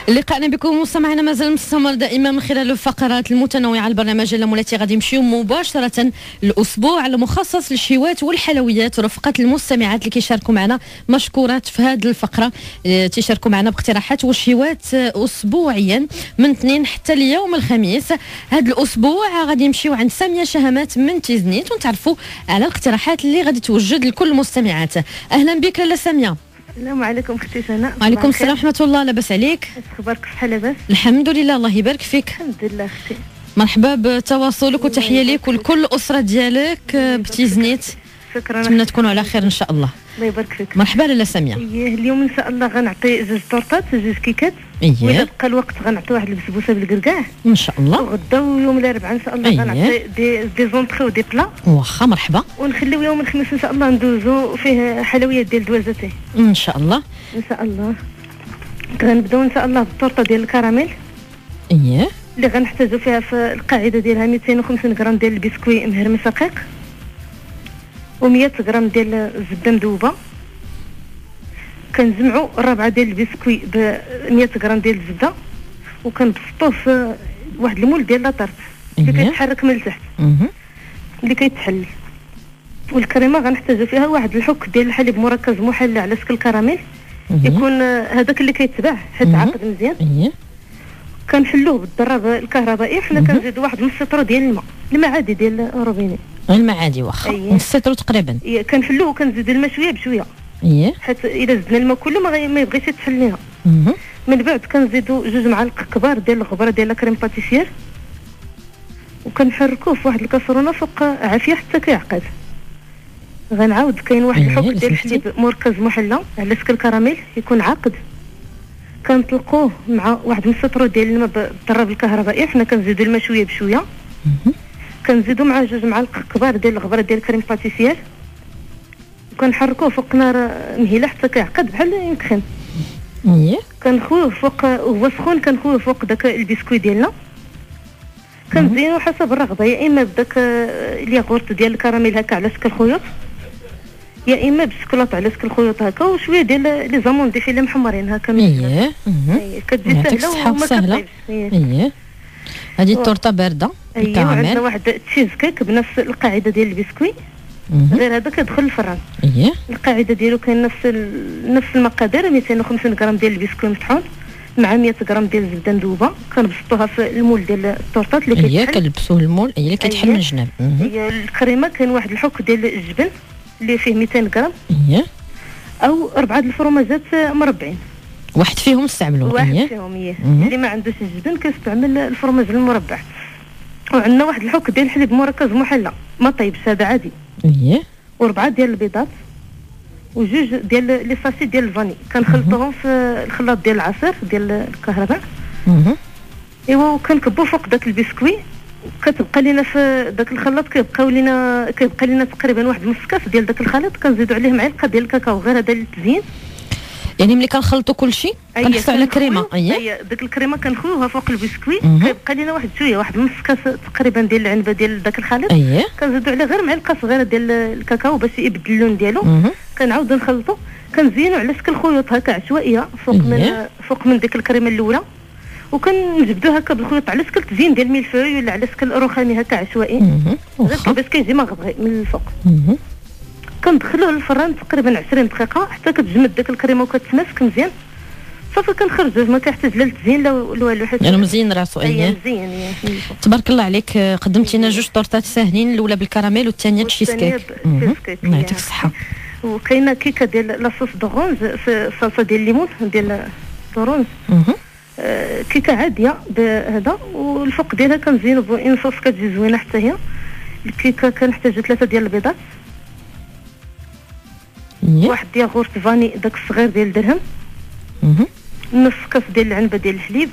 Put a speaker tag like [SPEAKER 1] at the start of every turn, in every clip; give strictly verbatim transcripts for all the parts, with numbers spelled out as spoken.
[SPEAKER 1] لقاءنا بكم مستمعينا مازال مستمر دائما من خلال الفقرات المتنوعه. البرنامج اللي مولاتي غادي نمشيو مباشره الاسبوع المخصص للشيوات والحلويات، ورفقه المستمعات اللي كيشاركوا معنا مشكورات في هذه الفقره، تيشاركوا معنا باقتراحات والشيوات اسبوعيا من اثنين حتى اليوم الخميس. هذا الاسبوع غادي نمشيو عند ساميه شهامات من تيزنيت ونتعرفوا على الاقتراحات اللي غادي توجد لكل المستمعات. اهلا بك لاله ساميه.
[SPEAKER 2] السلام عليكم اختي سناء.
[SPEAKER 1] وعليكم السلام ورحمه الله. لاباس عليك؟
[SPEAKER 2] اخبارك صحه لاباس؟
[SPEAKER 1] الحمد لله الله يبارك فيك.
[SPEAKER 2] الحمد لله اختي.
[SPEAKER 1] مرحبا بتواصلك وتحيه لك ولكل الاسره ديالك بتيزنيت.
[SPEAKER 2] شكرا.
[SPEAKER 1] نتمنى تكونوا على خير ان شاء الله.
[SPEAKER 2] الله يبارك فيك.
[SPEAKER 1] مرحبا لاله ساميه.
[SPEAKER 2] ايه اليوم ان شاء الله غنعطي جوج طورطات جوج كيكات.
[SPEAKER 1] ايه
[SPEAKER 2] واذا بقى الوقت غنعطي واحد البسبوسه بالكركاع
[SPEAKER 1] ان شاء الله.
[SPEAKER 2] وغدا ويوم الاربعاء ان شاء الله
[SPEAKER 1] أيه.
[SPEAKER 2] غنعطي دي دي زونطخي ودي بلا.
[SPEAKER 1] واخا مرحبا.
[SPEAKER 2] ونخليو يوم الخميس ان شاء الله ندوزو فيه حلويات ديال دوازتي
[SPEAKER 1] ان شاء الله.
[SPEAKER 2] ان شاء الله. غنبداو ان شاء الله بالطورطه ديال الكراميل.
[SPEAKER 1] ايه
[SPEAKER 2] اللي غنحتاجو فيها في القاعده ديالها مئتين وخمسين غرام ديال البسكوي مهرمس رقيق ومية غرام ديال الزبده مذوبه. كنجمعوا الربعه ديال البسكوي ب مية غرام ديال الزبده وكنبسطوه في واحد المول ديال لاطارت اللي كيتحرك من التحت اللي كيتحل. والكريمه غنحتاجوا فيها واحد الحك ديال الحليب مركز محلى على شكل كراميل يكون هذاك اللي كيتباع حيت عاقد مزيان. كنحلوه بالضرب الكهربائي. حنا كنزيدوا واحد نص لتر ديال الماء، الماء عادي ديال روبيني،
[SPEAKER 1] الماء عادي واخا نص لتر تقريبا.
[SPEAKER 2] ايه كنحلوه وكنزيدوا الماء شويه بشويه.
[SPEAKER 1] ايه
[SPEAKER 2] حيت الا زدنا الماء كله ما, ما يبغيش يتحل لينا. من بعد كنزيدوا جوج معالق كبار ديال الغبره ديال الكريم باتيسير وكنحركوه في واحد الكاسرونه فوق عافيه حتى كيعقد. غنعاود كاين واحد الحك ديال الحليب مركز محلى على شكل كراميل يكون عاقد، كنطلقوه مع واحد نص لتر ديال الماء بالضرب الكهربائي. حنا كنزيدوا الماء شويه بشويه. كنزيدوا مع جوج معالق كبار ديال الغبره ديال الكريم باتيسير وكنحركوه فوق نار مهيله حتى كيعقد بحال ينكخن.
[SPEAKER 1] ايه
[SPEAKER 2] كنخويه فوق وهو سخون، كنخويه فوق داك البسكوي ديالنا. كنزينو حسب الرغبه، يا اما بداك الياغورت ديال الكراميل هكا على شكل خيوط، يا اما بالشكلاط على شكل خيوط هكا وشويه ديال لي زامون دي فيلي محمرين هكا.
[SPEAKER 1] ايه
[SPEAKER 2] كتجي سهله وما كتطيبش.
[SPEAKER 1] ايه هذه التورته بارده
[SPEAKER 2] الكراميل. عندنا واحد تشيز كيك بنفس القاعده ديال البسكوي غير هذا كيدخل الفران.
[SPEAKER 1] ايه
[SPEAKER 2] القاعده ديالو كاين نفس ال... نفس المقادير مئتين وخمسين غرام ديال البسكوي مطحون مع مية غرام ديال الزبده مذوبه. كنبسطوها في المول ديال الطورطات اللي كيتحل.
[SPEAKER 1] ايه كنلبسوه المول اللي كيتحل من الجناب.
[SPEAKER 2] هي الكريمه كاين واحد الحك ديال الجبن اللي فيه مئتين غرام
[SPEAKER 1] ايه
[SPEAKER 2] او اربعه الفرماجات مربعين
[SPEAKER 1] واحد فيهم استعملوه.
[SPEAKER 2] واحد إيه؟ فيهم ايه اللي ما عندوش الجبن كيستعمل الفرماج المربع. وعندنا واحد الحك ديال الحليب مركز محلى ما طيبش هذا عادي.
[SPEAKER 1] ايه
[SPEAKER 2] وربعه ديال البيضات وجوج ديال لي ساشي ديال الفاني كنخلطوهم في الخلاط ديال العصير ديال الكهرباء. ايوا وكنكبو فوق داك البسكوي. كتبقى لينا في داك الخلاط كيبقاو لينا كيبقى لينا تقريبا واحد نص كاس ديال داك الخليط. كنزيدوا عليه معلقه ديال الكاكاو غير هذا للتزيين.
[SPEAKER 1] يعني ملي كنخلطوا كل شيء كنحطوا على كريمه.
[SPEAKER 2] اي ديك الكريمه كنخويوها فوق البسكوي. كيبقى لينا واحد شويه واحد نص كاس تقريبا ديال العنبه ديال داك الخليط.
[SPEAKER 1] أيه.
[SPEAKER 2] كنزيدوا عليه غير معلقه صغيره ديال الكاكاو باش يبدل اللون ديالو. كنعاودوا نخلطوا كنزينوا على شكل خيوط هكا عشوائيه فوق من
[SPEAKER 1] أيه.
[SPEAKER 2] فوق من ديك الكريمه الاولى وكنجبدوها هكا بالخيوط على شكل تزيين ديال الملفوي ولا على شكل رخامي هكا عشوائي غير باش كيجي مغبغي من الفوق. كندخلوه للفران تقريبا عشرين دقيقه حتى كتجمد داك الكريمه وكتماسك مزيان. صافي كنخرجوه ما كيحتاج لا للتزيين لا والو حيت
[SPEAKER 1] يعني مزيان راسو.
[SPEAKER 2] اييه مزيان.
[SPEAKER 1] تبارك الله عليك. قدمتي لنا جوج طورطات ساهلين، الاولى بالكراميل والثانيه تشيز كيك. الله يعطيك الصحه.
[SPEAKER 2] وكاينه كيكه ديال لاصوص دورونج في الصلصه ديال الليمون ديال دورونج. آه كيكه عاديه بهذا والفوق ديالها كنزينو بان صوص كتجي زوينه حتى هي. الكيكه كنحتاجو ثلاثه ديال البيضات. واحد ياغورت فاني داك الصغير ديال درهم. نص كاس ديال العنبه ديال الحليب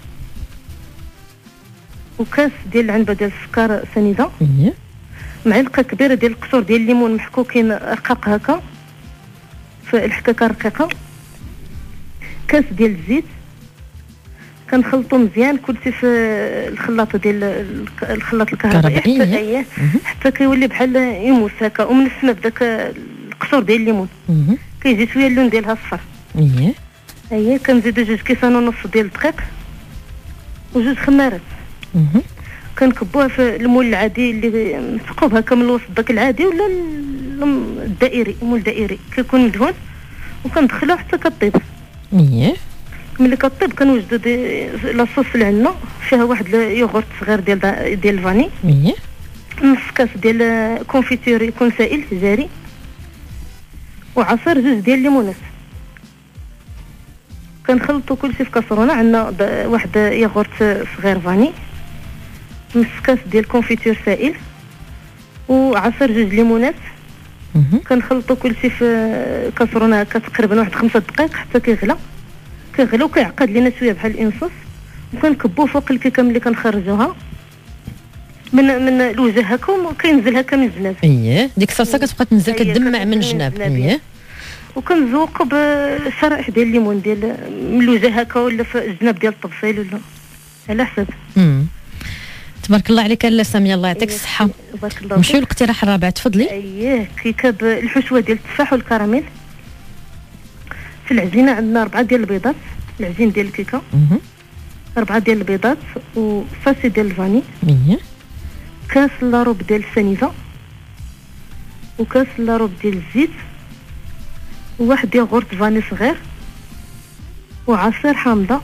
[SPEAKER 2] وكاس ديال العنبه ديال السكر سنيده. معلقه كبيره ديال القشور ديال الليمون محكوكين رقاق هكا في الحكاكه رقيقه. كاس ديال الزيت كنخلطو مزيان كلشي في الخلاط ديال الخلاط الكهربائي حتى كيولي بحال يموس هكا. ومن السما بداك القشور ديال الليمون كيجي شويه اللون ديالها صفر.
[SPEAKER 1] اييه
[SPEAKER 2] اييه كنزيدو جوج كيسان ونص ديال الدقيق وجوج خمارات.
[SPEAKER 1] اها
[SPEAKER 2] كنكبوها في المول العادي اللي مثقوب هكا من الوسط داك العادي ولا الدائري، المول الدائري كيكون مدهون، وكندخلوه حتى كطيب.
[SPEAKER 1] اييه
[SPEAKER 2] ملي كطيب كنوجدو دي لاصوص اللي عندنا فيها واحد اليوغورت صغير ديال ديال الفاني.
[SPEAKER 1] اييه
[SPEAKER 2] نص كاس ديال كونفيتور يكون سائل جاري، وعصير جوج ديال الليمونات. كنخلطوا كلشي في كاسرونه. عندنا واحد ياغورت صغير فاني، نص كاس ديال كونفيتور سائل، وعصير جوج ليمونات. كنخلطوا كلشي في كاسرونه هكا تقريبا واحد خمسة دقائق حتى كيغلى كيغلى وكيعقد لينا شويه بحال الانصوص، وكنكبوه فوق الكيكه ملي كنخرجوها من من الوجه هكا وكينزل هكا من الجناب.
[SPEAKER 1] اييه ديك الصلصه كتبقى تنزل كتدمع من الجناب. اييه
[SPEAKER 2] وكنزوقوا بشرائح ديال الليمون ديال من الوجه هكا ولا في الجناب ديال الطبسيل ولا على حسب.
[SPEAKER 1] امم تبارك الله عليك لاله ساميه، الله يعطيك الصحه.
[SPEAKER 2] بارك الله.
[SPEAKER 1] نمشيو للاقتراح الرابع، تفضلي.
[SPEAKER 2] اييه كيكه بالحشوه ديال التفاح والكراميل. في العجينه عندنا أربعة ديال البيضات، العجين ديال الكيكه.
[SPEAKER 1] اها
[SPEAKER 2] أربعة ديال البيضات وصاصي ديال الفاني.
[SPEAKER 1] اييه
[SPEAKER 2] كاس لاروب ديال السنيده، وكاس لاروب ديال الزيت، وواحد ياغورت فاني صغير، وعصير حامضه،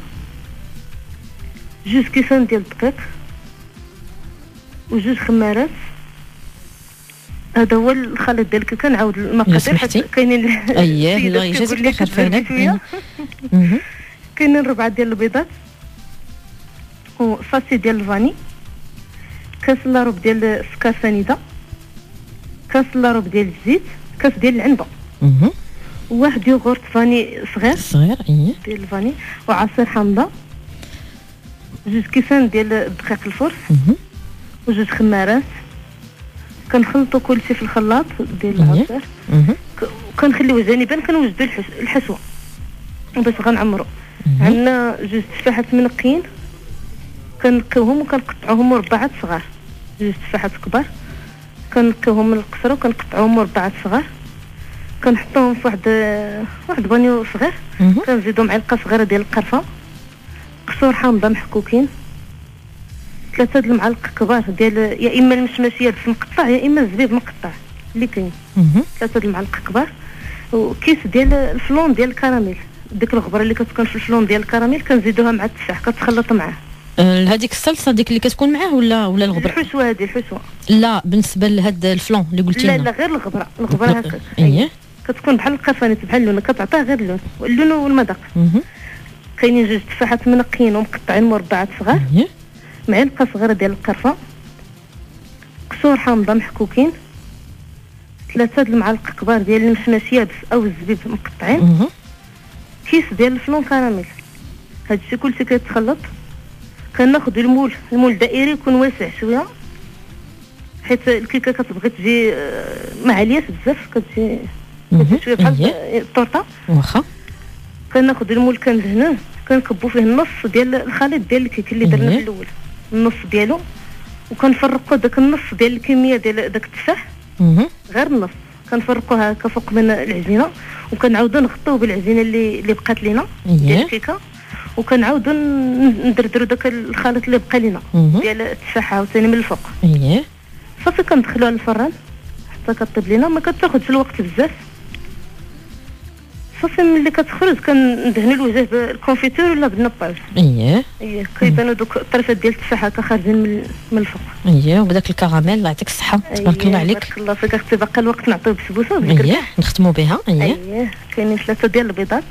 [SPEAKER 2] جوج كيسان ديال الدقيق، وجوج خمارات. هذا هو الخليط ديال الكيكه. نعاود المقادير حيت كاينين.
[SPEAKER 1] اييه الله يجازيك بخير فعلا.
[SPEAKER 2] كاينين ربعه ديال البيضات، وصاصي ديال الفاني، كاس لاروب ديال السكر سنيده، كاس لاروب ديال الزيت، كاس ديال العنبه.
[SPEAKER 1] اها
[SPEAKER 2] وواحد يوغورت فاني صغير
[SPEAKER 1] صغير. اييه
[SPEAKER 2] ديال الفاني، وعصير حامضه، جوج كيسان ديال الدقيق الفرن،
[SPEAKER 1] اها
[SPEAKER 2] وجوج خمارات. كنخلطوا كلشي في الخلاط ديال العصير.
[SPEAKER 1] اها
[SPEAKER 2] وكنخليوه جانبا. كنوجدوا الحشوه باش غنعمروا. عندنا جوج تفاحات منقيين كنقيوهم وكنقطعوهم مربعات صغار. جوج تفاحات كبار كنقيوهم من القصره وكنقطعوهم مربعات صغار. كنحطوهم في واحد واحد بانيو صغير. كنزيدو معلقه صغيره ديال القرفه، قشور حامضه محكوكين، ثلاثه د المعالق كبار ديال يا اما المشماشيه بس مقطع يا اما الزبيب مقطع اللي كاين. ثلاثه د المعالق كبار، وكيس ديال الفلون ديال الكراميل. ديك الغبره اللي كتكون في الفلون ديال الكراميل كنزيدوها مع التفاح كتخلط معاه.
[SPEAKER 1] هذيك الصلصه ديك اللي كتكون معاه ولا ولا الغبره؟
[SPEAKER 2] الحشوه هذه الحشوه.
[SPEAKER 1] لا بالنسبه لهاد الفلون اللي قلتي
[SPEAKER 2] لا لا غير الغبره. الغبره هكا.
[SPEAKER 1] اييه
[SPEAKER 2] كتكون بحال القرفانه بحال اللون كتعطيها غير اللون اللون والمذاق. كاينين جوج تفاحات منقيين ومقطعين مربعات صغار.
[SPEAKER 1] اييه
[SPEAKER 2] معلقه صغيره ديال القرفه، قشور حامضه محكوكين، ثلاثه د المعالق كبار ديال المشماشيه بس او الزبيب مقطعين، كيس ديال الفلون كراميل. هادشي كلشي كيتخلط. كناخذ المول المول الدائري يكون واسع شويه حيت الكيكه كتبغي تجي ما عالياش بزاف، كتجي كتجي شويه بحال الطورطه.
[SPEAKER 1] واخا
[SPEAKER 2] كناخذ المول كندهنوه كنكبو فيه النص ديال الخليط ديال الكيك اللي درنا في الاول، النص ديالو، وكنفرقوا داك النص ديال الكميه ديال داك التفاح. غير النص كنفرقوها هكا فوق من العجينه، وكنعاودو نغطيو بالعجينه اللي اللي بقات لينا ديال الكيكه، وكنعاودو ندردرو داك الخليط اللي بقى لينا ديال التفاح عاوتاني من الفوق.
[SPEAKER 1] اييه
[SPEAKER 2] صافي كندخلوها للفران حتى كطيب لينا. ما كتاخذش الوقت بزاف. صافي ملي كتخرج كندهنوا الوجه بالكونفيتور ولا بالنباج.
[SPEAKER 1] اييه
[SPEAKER 2] اييه كيبانوا دوك الطرفات ديال التفاح هكا خارجين من من الفوق.
[SPEAKER 1] اييه وبداك الكراميل الله يعطيك الصحه. تبارك الله عليك.
[SPEAKER 2] بارك الله فيك اختي. باقي الوقت نعطيو بسبوسه.
[SPEAKER 1] اييه نختموا بها. اييه
[SPEAKER 2] اييه كاينين ثلاثه ديال البيضات،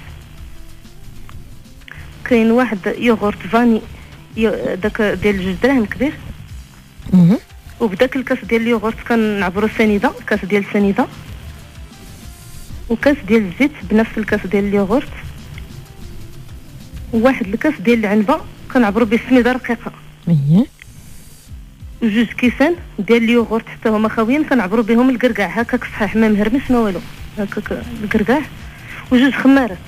[SPEAKER 2] كاين واحد يوغورت فاني داك ديال جوج دراهم كبير.
[SPEAKER 1] اها
[SPEAKER 2] وبداك الكاس ديال اليوغورت كنعبروا السنيده، كاس ديال السنيده، وكاس ديال الزيت بنفس الكاس ديال اليوغورت، وواحد الكاس ديال العنبه كنعبروا به السميده رقيقه.
[SPEAKER 1] اييه
[SPEAKER 2] وجوج كيسان ديال اليوغورت حتى هما خاويين كنعبروا بهم الكركاع هكاك صحيح ما مهرمش ما والو هكاك الكركاع، وجوج خمارات.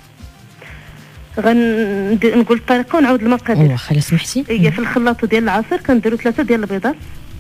[SPEAKER 2] غنقول الطريقه ونعاود المقادير.
[SPEAKER 1] واخا الا سمحتي.
[SPEAKER 2] هي في الخلاط ديال العصير كنديروا ثلاثه ديال البيضات،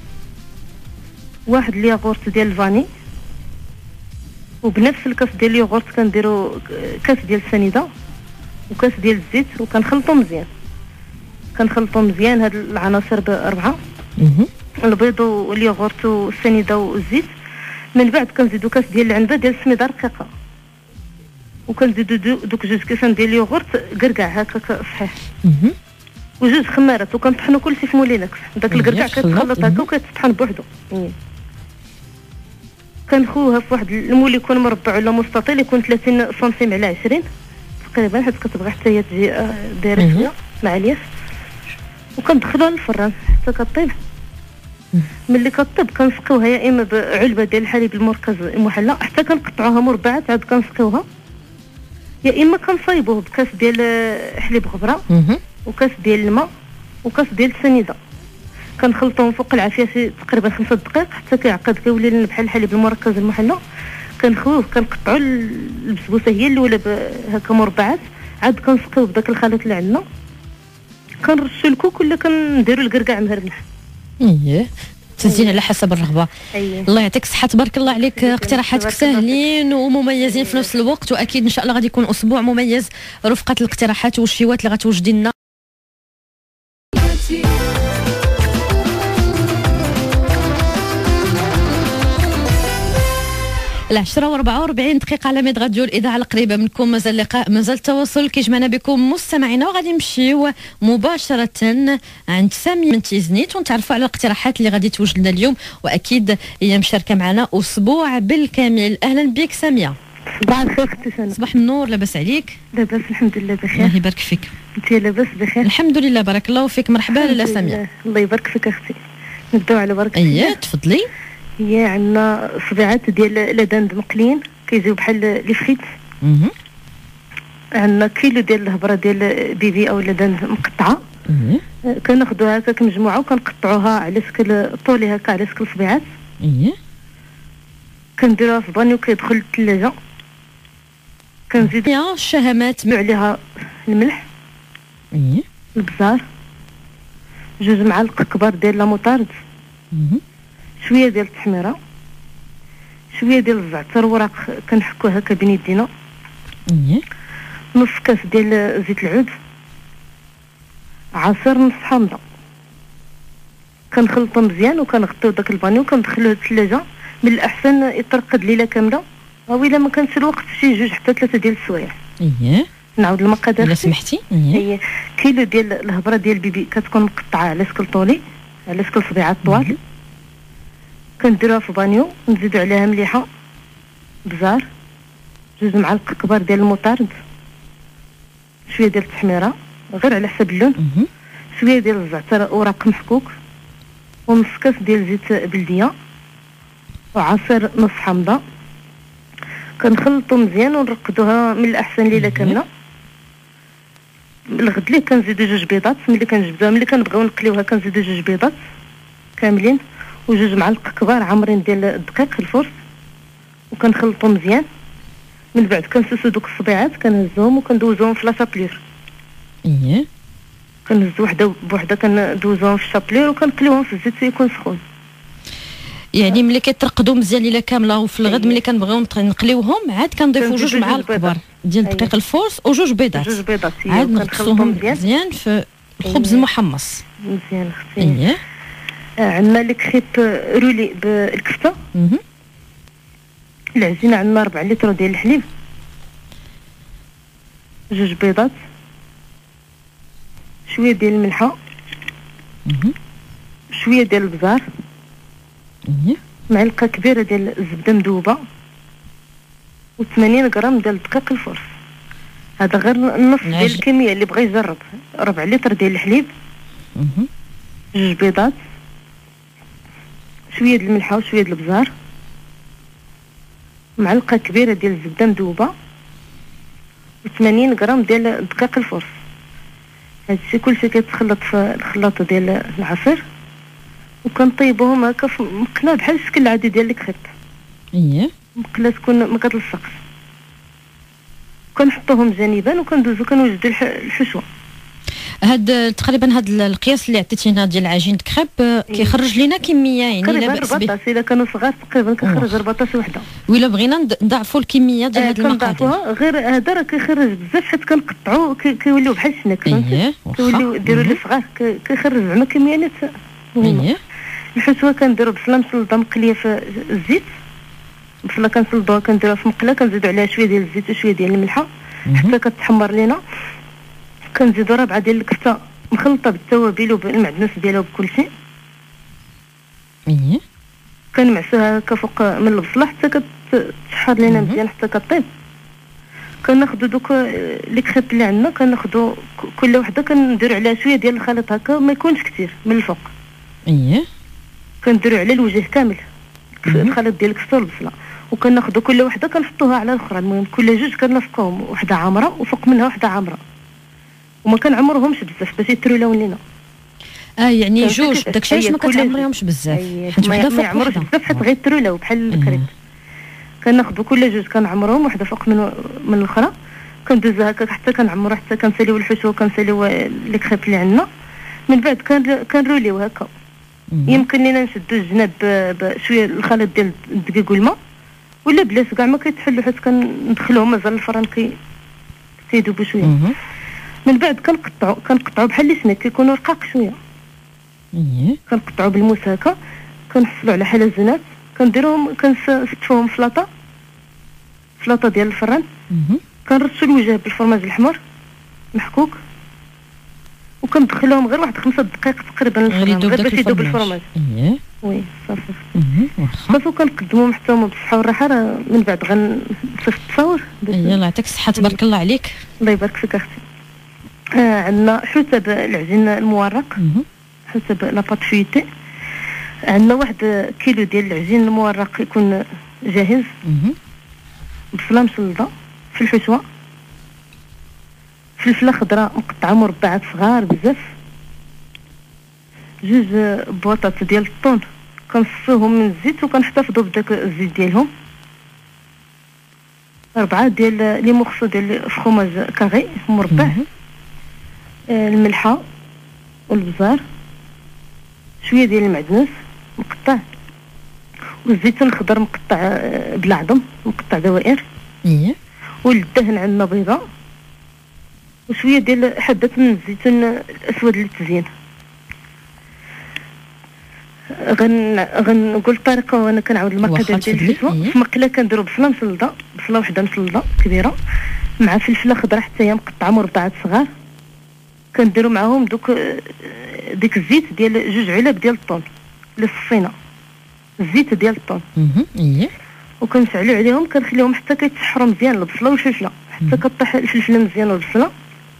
[SPEAKER 2] واحد الياغورت ديال الفاني، وبنفس الكاس ديال اليوغورت كنديروا كاس ديال السنيده، وكاس ديال الزيت، وكنخلطو مزيان كنخلطو مزيان هاد العناصر بأربعة، البيض واليوغورت والسنيده والزيت. من بعد كنزيدو كاس ديال العنبه ديال السميده رقيقه، وكنزيدو دوك جوج كيسان ديال اليوغورت قرقع هكاك صحيح، وجوج خمارات، وكنطحنو كلشي في مولينكس. داك القرقع كيتخلط هكا وكيتطحن بوحدو. كنخوها في واحد المول يكون مربع ولا مستطيل، يكون ثلاثين سنتيم على عشرين تقريبا، حيت كتبغي حتى هي تجي دايره شويه مع الياس. وكندخلوها للفران حتى كطيب. ملي كطيب كنسقيوها يا اما بعلبه ديال الحليب المركز المحلى، حتى كنقطعوها مربعات عاد كنسقيوها، يا اما كنصايبوه بكاس ديال حليب غبره وكاس ديال الماء وكاس ديال السنيده. كنخلطوهم فوق العافيه شي تقريبا خمسة دقائق حتى كيعقد، كيولي لنا بحال الحليب المركز المحلى. كنخويه كنقطعوا البسبوسه هي الاولى هكا مربعات، عاد كنسقيو بداك الخليط اللي عندنا، كنرشو الكوك ولا كنديروا الكركاع مهرمح.
[SPEAKER 1] اييه تزين على حسب الرغبه.
[SPEAKER 2] أيه.
[SPEAKER 1] الله يعطيك الصحه، تبارك الله عليك، اقتراحاتك ساهلين ومميزين في نفس الوقت، واكيد ان شاء الله غادي يكون اسبوع مميز رفقه الاقتراحات والشيوات اللي غتوجدي لنا. العشرة وربعة وربعين دقيقة على ميد راديو الإذاعة القريبة منكم. مازال اللقاء، مازال التواصل كيجمعنا بكم مستمعينا، وغادي نمشيو مباشرة عند سامية من تيزنيت ونتعرفوا على الاقتراحات اللي غادي توجد لنا اليوم، وأكيد هي مشاركة معنا أسبوع بالكامل. أهلا بك سامية.
[SPEAKER 2] صباح الخير اختي سناء.
[SPEAKER 1] صباح النور، لاباس عليك؟
[SPEAKER 2] لاباس الحمد لله بخير.
[SPEAKER 1] الله يبارك فيك.
[SPEAKER 2] انت لاباس بخير؟
[SPEAKER 1] الحمد لله بارك الله فيك. مرحبا لاله سامية.
[SPEAKER 2] الله يبارك فيك اختي. نبداو على بركة الله.
[SPEAKER 1] اييه تفضلي.
[SPEAKER 2] هي عندنا صبيعات ديال لدند مقليين كيجيو بحال لي فريت.
[SPEAKER 1] اها.
[SPEAKER 2] عندنا كيلو ديال الهبره ديال بيبي او لدند مقطعه.
[SPEAKER 1] اها.
[SPEAKER 2] كناخذوها هكاك مجموعه وكنقطعوها على شكل طولي هكا على شكل صبيعات.
[SPEAKER 1] اييه.
[SPEAKER 2] كنديروها في بانيو كيدخل للثلاجه. كنزيد
[SPEAKER 1] الشهامات
[SPEAKER 2] عليها الملح.
[SPEAKER 1] اييه.
[SPEAKER 2] البزار. جوج معالق كبار ديال لا موطارد.
[SPEAKER 1] اها.
[SPEAKER 2] شويه ديال التحميره، شويه ديال الزعتر وراق كنحكوه هكا بين يدينا.
[SPEAKER 1] اييه.
[SPEAKER 2] نص كاس ديال زيت العود، عصير نص حامضه. كنخلطو مزيان وكنغطيو داك البانيو وكندخلوه للثلاجه. من الاحسن يترقد ليله كامله، او الا ما كانش الوقت شي جوج حتى ثلاثه ديال السوايع.
[SPEAKER 1] اييه.
[SPEAKER 2] نعاود المقادير
[SPEAKER 1] الا سمحتي. اييه.
[SPEAKER 2] هي كيلو ديال الهبره ديال البيبي كتكون مقطعه على شكل طولي على شكل صبيعات طوال. كنديروها في بانيو، نزيدو عليها مليحه، بزار، جوج معالق كبار ديال المطارد، شويه ديال التحميره غير على حسب اللون، شويه ديال الزعتر اوراق محكوك، ونص كاس ديال زيت بلديه، وعصير نص حامضه. كنخلطو مزيان ونرقدوها من الاحسن ليله كامله. الغد ليه كنزيدو جوج بيضات، ملي كنجبدوها ملي كنبغيو نقليوها كنزيدو جوج بيضات كاملين وجوج معالق كبار عامرين ديال الدقيق في الفرن، وكنخلطو مزيان. من بعد كنسوسو دوك الصبيعات كنهزوهم وكندوزوهم في لاشابلير.
[SPEAKER 1] اييه.
[SPEAKER 2] كنهز وحده بوحده كندوزوهم في الشابلير وكنقليوهم في الزيت يكون سخون.
[SPEAKER 1] يعني ملي كيترقدوا مزيان ليله كامله، وفي الغد ملي كنبغيو نقليوهم عاد كنضيفوا جوج معالق كبار ديال دقيق الفورس وجوج بيضات.
[SPEAKER 2] جوج بيضات
[SPEAKER 1] عاد نغسلوهم مزيان في الخبز المحمص.
[SPEAKER 2] مزيان اختي.
[SPEAKER 1] اييه.
[SPEAKER 2] عندنا لي كريب رولي بالكفته.
[SPEAKER 1] اها.
[SPEAKER 2] العجينه عندنا ربعة لتر ديال الحليب، جوج بيضات، شويه ديال الملحه،
[SPEAKER 1] اها،
[SPEAKER 2] شويه ديال البزار،
[SPEAKER 1] اييه،
[SPEAKER 2] معلقه كبيره ديال الزبده مذوبه، وثمانين غرام ديال دقيق الفرن. هذا غير النص ديال الكميه اللي بغى يجرب. ربعة لتر ديال الحليب،
[SPEAKER 1] اها،
[SPEAKER 2] جوج بيضات، شويه ديال الملحه وشويه ديال البزار، معلقه كبيره ديال الزبده مذوبه، وثمانين غرام ديال دقيق الفرن. هادشي كلشي كيتخلط في الخلاطه ديال العصير، وكنطيبوهم هكا في مقله بحال الشكل العادي ديال الكريب.
[SPEAKER 1] اييه،
[SPEAKER 2] مقله تكون ما كتلصقش. كنحطوهم جانبا وكندوزو كنوجدو الحشوه.
[SPEAKER 1] هاد تقريبا هاد القياس اللي عطيتينا ديال العجين كريب كيخرج لنا كميه يعني لا باس به.
[SPEAKER 2] تقريبا الا كانوا صغار تقريبا كيخرج أربعطاش وحده.
[SPEAKER 1] وإلا بغينا نضاعفوا الكميه ديال هاد المقادير
[SPEAKER 2] غير هذا راه كيخرج بزاف حيت كنقطعوا كيوليو بحال الشنك فهمتي. كيوليو ديروا لي صغار كيخرج زعما كميات.
[SPEAKER 1] اييه
[SPEAKER 2] الحشوه كنديروا بصله مسلطه مقليه في الزيت. بصله كنسلطوها كنديروها في مقله كنزيدوا عليها شويه ديال الزيت وشويه ديال الملحه حتى كتحمر لينا. كنزيدوا ربعه ديال الكفته مخلطه بالتوابل وبالمعدنوس ديالها وبكل شيء.
[SPEAKER 1] اييه
[SPEAKER 2] كنمعسوها هكا فوق من البصله حتى كتشحر لينا مزيان حتى كطيب. كناخذوا دوك لي كريب اللي عندنا كناخذوا كل وحده كنديروا عليها شويه ديال الخليط هكا ما يكونش كثير من الفوق.
[SPEAKER 1] اييه
[SPEAKER 2] كنديروا على الوجه كامل الخليط ديال الكفته والبصله وكناخذوا كل وحده كنحطوها على الاخرى. المهم كل جوج كنلصقوهم وحده عامره وفوق منها وحده عامره وما كنعمرهمش بزاف باش يترولوا لينا.
[SPEAKER 1] اه يعني جوج داكشي علاش ما كتعمريهمش بزاف حيت وحده فوق
[SPEAKER 2] وحده بزاف حيت غيترولوا بحال الكريب. كناخذوا كل جوج كنعمرهم وحده فوق من من الاخرى كندوزوها هكا حتى كنعمروا حتى كنساليو الحشوه كنساليو لي كريب اللي عندنا. من بعد كنروليو هكا. يمكن لينا نشدو الجناب بشويه الخليط ديال الدقيق والماء ولا بلاش كاع ما كيتحلوا حيت كندخلوهم مازال الفران كي كيذوبوا شويه. من بعد كنقطعوا كنقطعوا بحال لي سنيك كيكونوا رقاق شويه.
[SPEAKER 1] اييه
[SPEAKER 2] كنقطعوا بالموس هكا كنحصلوا على حلزونات كنديروهم كنستفوهم في لاطه في لاطه ديال الفران. كنرشوا الوجه بالفرماج الحمر محكوك وكندخلوهم غير واحد خمسة دقائق تقريبا
[SPEAKER 1] غير
[SPEAKER 2] باش يذوب الفرماج.
[SPEAKER 1] اييه
[SPEAKER 2] وي صافي صافي كنقدموهم حتى هما بالصحه والراحه. راه من بعد غنصيفط التصاور.
[SPEAKER 1] اييه الله يعطيك الصحه تبارك الله عليك.
[SPEAKER 2] الله يبارك فيك اختي. آه عندنا حسب العجين المورق حسب لاباط فيتي. عندنا واحد كيلو ديال العجين المورق يكون جاهز. بصله مسلطه في الحشوه فلفله خضراء مقطعه مربعات صغار بزاف. جوج بواطات ديال الطون كنصفوهم من الزيت وكنحتفظوا بداك الزيت ديالهم. أربعة ديال لي مورسو ديال فخوماج كاغي مربع. الملحه والبزار شويه ديال المعدنوس مقطع والزيتون الخضر مقطع بالعظم مقطع دوائر.
[SPEAKER 1] اييه
[SPEAKER 2] والدهن عندنا بيضه وشويه ديال حبه من الزيتون الاسود للتزيين. غن غنقول الطريقه وانا كنعاود المقادير ديال الحشوه. في مقله كنديروا بصله مسلطه بصله وحده مسلطه كبيره مع فلفله خضراء حتى هي مقطعه مربعات صغار. كنديروا معاهم دوك ديك الزيت ديال جوج علب ديال الطون اللي صفينا الزيت ديال الطون.
[SPEAKER 1] اييه
[SPEAKER 2] وكنشعلوا عليهم كنخليهم حتى كيتسحروا مزيان البصله والفلفله حتى كطيح الفلفله مزيان والبصله.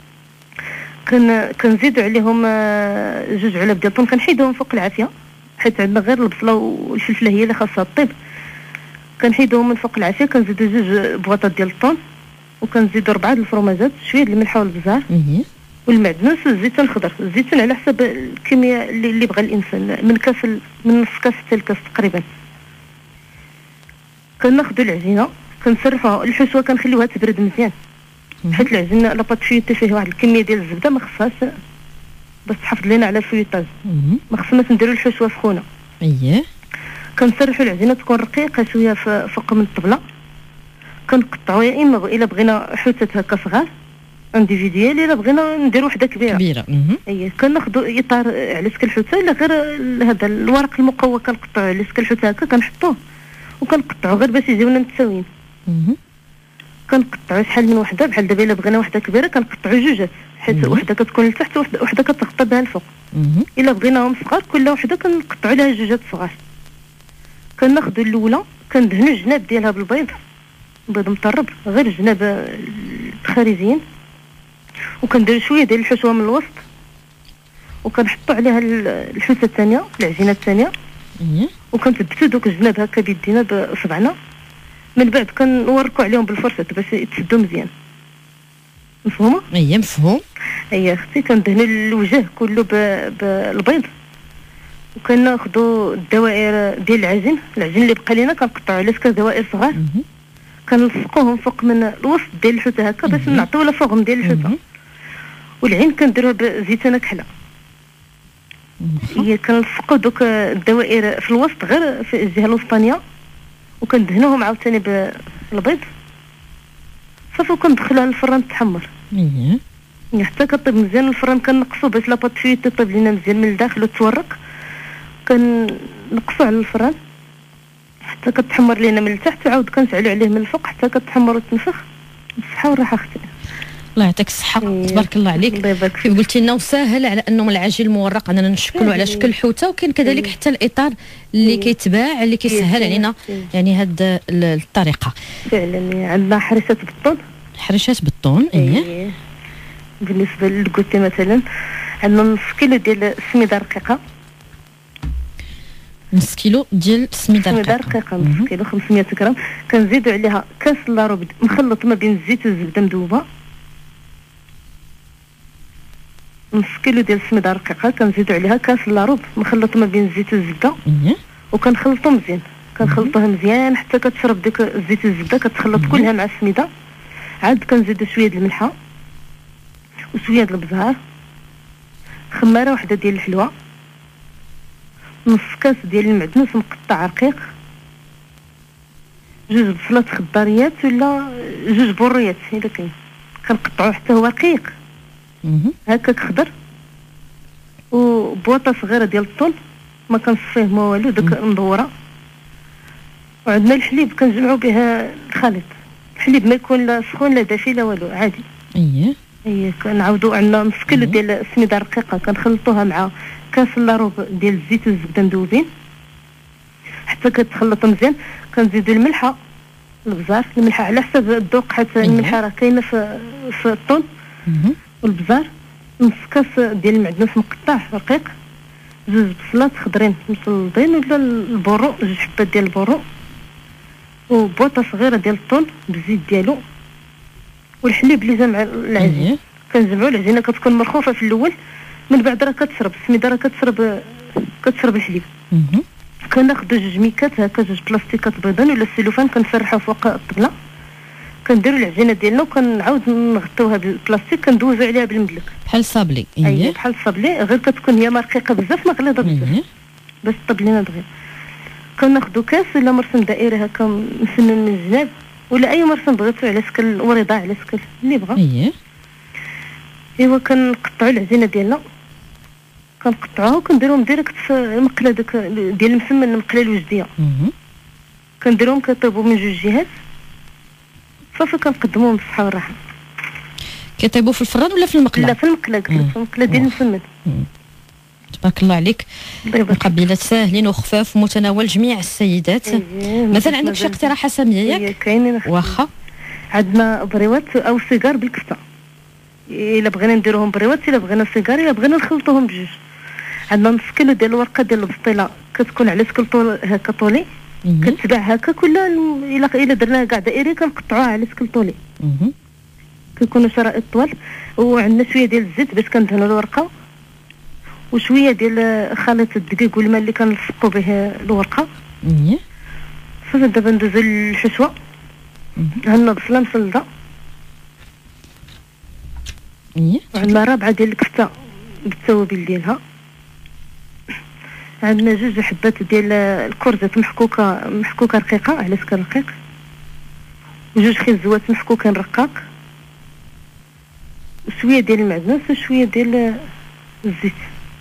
[SPEAKER 2] كن كنزيدوا عليهم جوج علب ديال الطون كنحيدوهم فوق العافيه حيت عندنا غير البصله والفلفله هي اللي خاصها طيب. كنحيدوهم من فوق العافيه كنزيدوا جوج بواطات ديال الطون وكنزيدوا ربعه د الفرماجات شويه د الملحه والبزار والمعدنوس والزيتون الخضر. الزيتون على حسب الكميه اللي, اللي بغى الانسان من كاس من نص كاس حتى الكاس تقريبا. كناخذوا العجينه كنسرحوها الحشوه كنخليوها تبرد مزيان حيت العجين لاباط فيوتي فيه واحد الكميه ديال الزبده ما خصهاش باش تحافظ لينا على الفيوتاج. ما خصناش نديروا الحشوه سخونه.
[SPEAKER 1] اييه
[SPEAKER 2] كنسرحوا العجينه تكون رقيقه شويه فوق من الطبله. كنقطعوا يا اما الا بغينا حوتات هكا صغار انديفيديال الا بغينا نديروا وحده كبيره
[SPEAKER 1] كبيره.
[SPEAKER 2] اييه كناخذوا اطار على سك الحوته الا غير هذا الورق المقوى كنقطعوه على سك الحوته هكا كنحطوه وكنقطعوا غير باش يجيونا متساويين. كنقطعوا شحال من وحده بحال دابا الا بغينا وحده كبيره كنقطعوا جوجات حيت وحده كتكون لتحت وحده كتغطى بها الفوق. الا بغيناهم صغار كل وحده كنقطعوا لها جوجات صغار. كناخذوا الاولى كندهنوا الجناب ديالها بالبيض بيض مطرب غير الجناب الخارجيين وكنديروا شويه ديال الحشوه من الوسط وكنحطوا عليها الحوته الثانيه العجينه الثانيه وكنثبتوا دوك الجناب هكا بيدينا بصبعنا. من بعد كنوركوا عليهم بالفرشه باش يتسدوا مزيان. مفهومه؟
[SPEAKER 1] اييه مفهوم.
[SPEAKER 2] اييه اختي كندهنوا الوجه كله بالبيض وكناخذوا الدوائر ديال العجين العجين اللي بقى لينا كنقطعوا على سكه دوائر صغار كنلصقوهم فوق من الوسط ديال الحوته هكا باش نعطيو لا فورم ديال الحوته والعين كنديروها بزيتونه كحله. هي كنلصقوا دوك الدوائر في الوسط غير في الجهه الوسطانيه وكندهنوهم عاوتاني بالبيض صافي وكندخلوها للفران تحمر.
[SPEAKER 1] اييه
[SPEAKER 2] حتى كطيب مزيان الفران كنقصوا باش لاباط فيه تطيب لينا مزيان من الداخل وتورق كنقصوا على الفران حتى كتحمر لينا من التحت وعاود كنشعلوا عليه من الفوق حتى كتحمر وتنفخ. بالصحه والراحه اختي.
[SPEAKER 1] الله يعطيك الصحه. تبارك الله عليك. كيف قلتي لنا وسهل على انه العجين المورق اننا نشكلوا على شكل حوته وكاين كذلك حتى الاطار اللي كيتباع اللي كيسهل علينا يعني هاد الطريقه.
[SPEAKER 2] فعلا عندنا حريشات بالطون.
[SPEAKER 1] حريشات بالطون ايه.
[SPEAKER 2] بالنسبه للكوتي مثلا عندنا نص كيلو ديال السميده رقيقه.
[SPEAKER 1] نص كيلو ديال السميده
[SPEAKER 2] رقيقه. رقيقه نص كيلو خمسمية غرام. كنزيدوا عليها كاس لاروب مخلط ما بين الزيت والزبده مذوبه. نص كيلو ديال السميده رقيقه كنزيدوا عليها كاس لاروب مخلط ما بين الزيت والزبده وكنخلطو مزيان. كنخلطوها مزيان حتى كتشرب ديك الزيت والزبده كتخلط كلها مع السميده. عاد كنزيدوا شويه د الملحه وشويه د البزار خماره واحده ديال الحلوه نص كاس ديال المعدنوس مقطع رقيق جوج بصلات خضاريات ولا جوج بوريات الا كاين كنقطعوه حتى هو رقيق هكاك خضر وبواطه صغيره ديال الطول ما كنصفيه ما والو داك مدوره. وعندنا الحليب كنجمعوا بها الخليط. الحليب ما يكون لا سخون لا دافي لا والو عادي.
[SPEAKER 1] اييه
[SPEAKER 2] اييه كنعاودوا عندنا نص كيلو ديال السميده رقيقه كنخلطوها مع كاس لاروب ديال الزيت والزبده مذوبين حتى كتخلط مزيان. كنزيدوا الملحه البزار الملحه على حسب الذوق حتى الملحه راه كاينه في في الطون والبزار. نص كاس ديال المعدنوس مقطع رقيق جوج بصلات خضرين مصلدين ولا البورو جوج حبات ديال البورو وبوطه صغيره ديال الطون بالزيت ديالو والحليب اللي جمع العجين. كنجمعوا العجينه كتكون مرخوفه في الاول من بعد راه كتشرب السميده راه كتشرب كتشرب الحليب. كناخذوا جوج ميكات هكا جوج بلاستيكات بيضان ولا السيلوفان كنفرحوها فوق الطبله كنديروا العجينه ديالنا وكنعاود نغطيوها بالبلاستيك كندوزوا عليها بالمدلك
[SPEAKER 1] بحال الصابلي.
[SPEAKER 2] اييه بحال الصابلي غير كتكون هي ما رقيقه بزاف ما غليظه بزاف باش طيب لينا دغيا. كناخذوا كاس ولا مرسم دائري هكا مسنن من الجناب ولا اي مرسم بغيتو على شكل وريضه على شكل اللي بغا.
[SPEAKER 1] اييه
[SPEAKER 2] ايوا كنقطعوا العجينه ديالنا كنقطعوها وكنديروهم ديريكت في المقله داك ديال المسمن المقله الوجديه. كنديروهم كيطيبوا من جوج جهات صافي كنقدموهم بالصحه والراحه.
[SPEAKER 1] كيطيبوا في الفران ولا في المقله؟
[SPEAKER 2] لا في المقله قلت في المقله ديال المسمن.
[SPEAKER 1] تبارك الله عليك. مقبلات ساهلين وخفاف ومتناول جميع السيدات. أيه. مثلا عندك شي اقتراح ساميه ياك؟
[SPEAKER 2] أيه كاينين
[SPEAKER 1] واخا
[SPEAKER 2] عندنا بريوات او سيجار بالكفته. الا بغينا نديروهم بريوات الا بغينا سيجار الا بغينا نخلطوهم بجوج. عندنا نص كيلو ديال الورقه ديال البسطيله كتكون على شكل طول هكا طولي كتباع هكا كلها الا الا درناها كاع دائري كنقطعوها على شكل طولي كيكونوا شرائط طوال. وعندنا شويه ديال الزيت باش كندهنوا الورقه وشويه ديال خليط الدقيق والماء اللي كنلصقوا به الورقه. صافي دابا ندوزو للحشوه. عندنا بصله مصلده وعندنا رابعه ديال الكفته بالتوابل ديالها. عندنا جوج حبات ديال الكرزات محكوكه محكوكه رقيقه على شكل رقيق وجوج خيزوات محكوكين رقاق وشويه ديال المعدنوس وشويه ديال الزيت.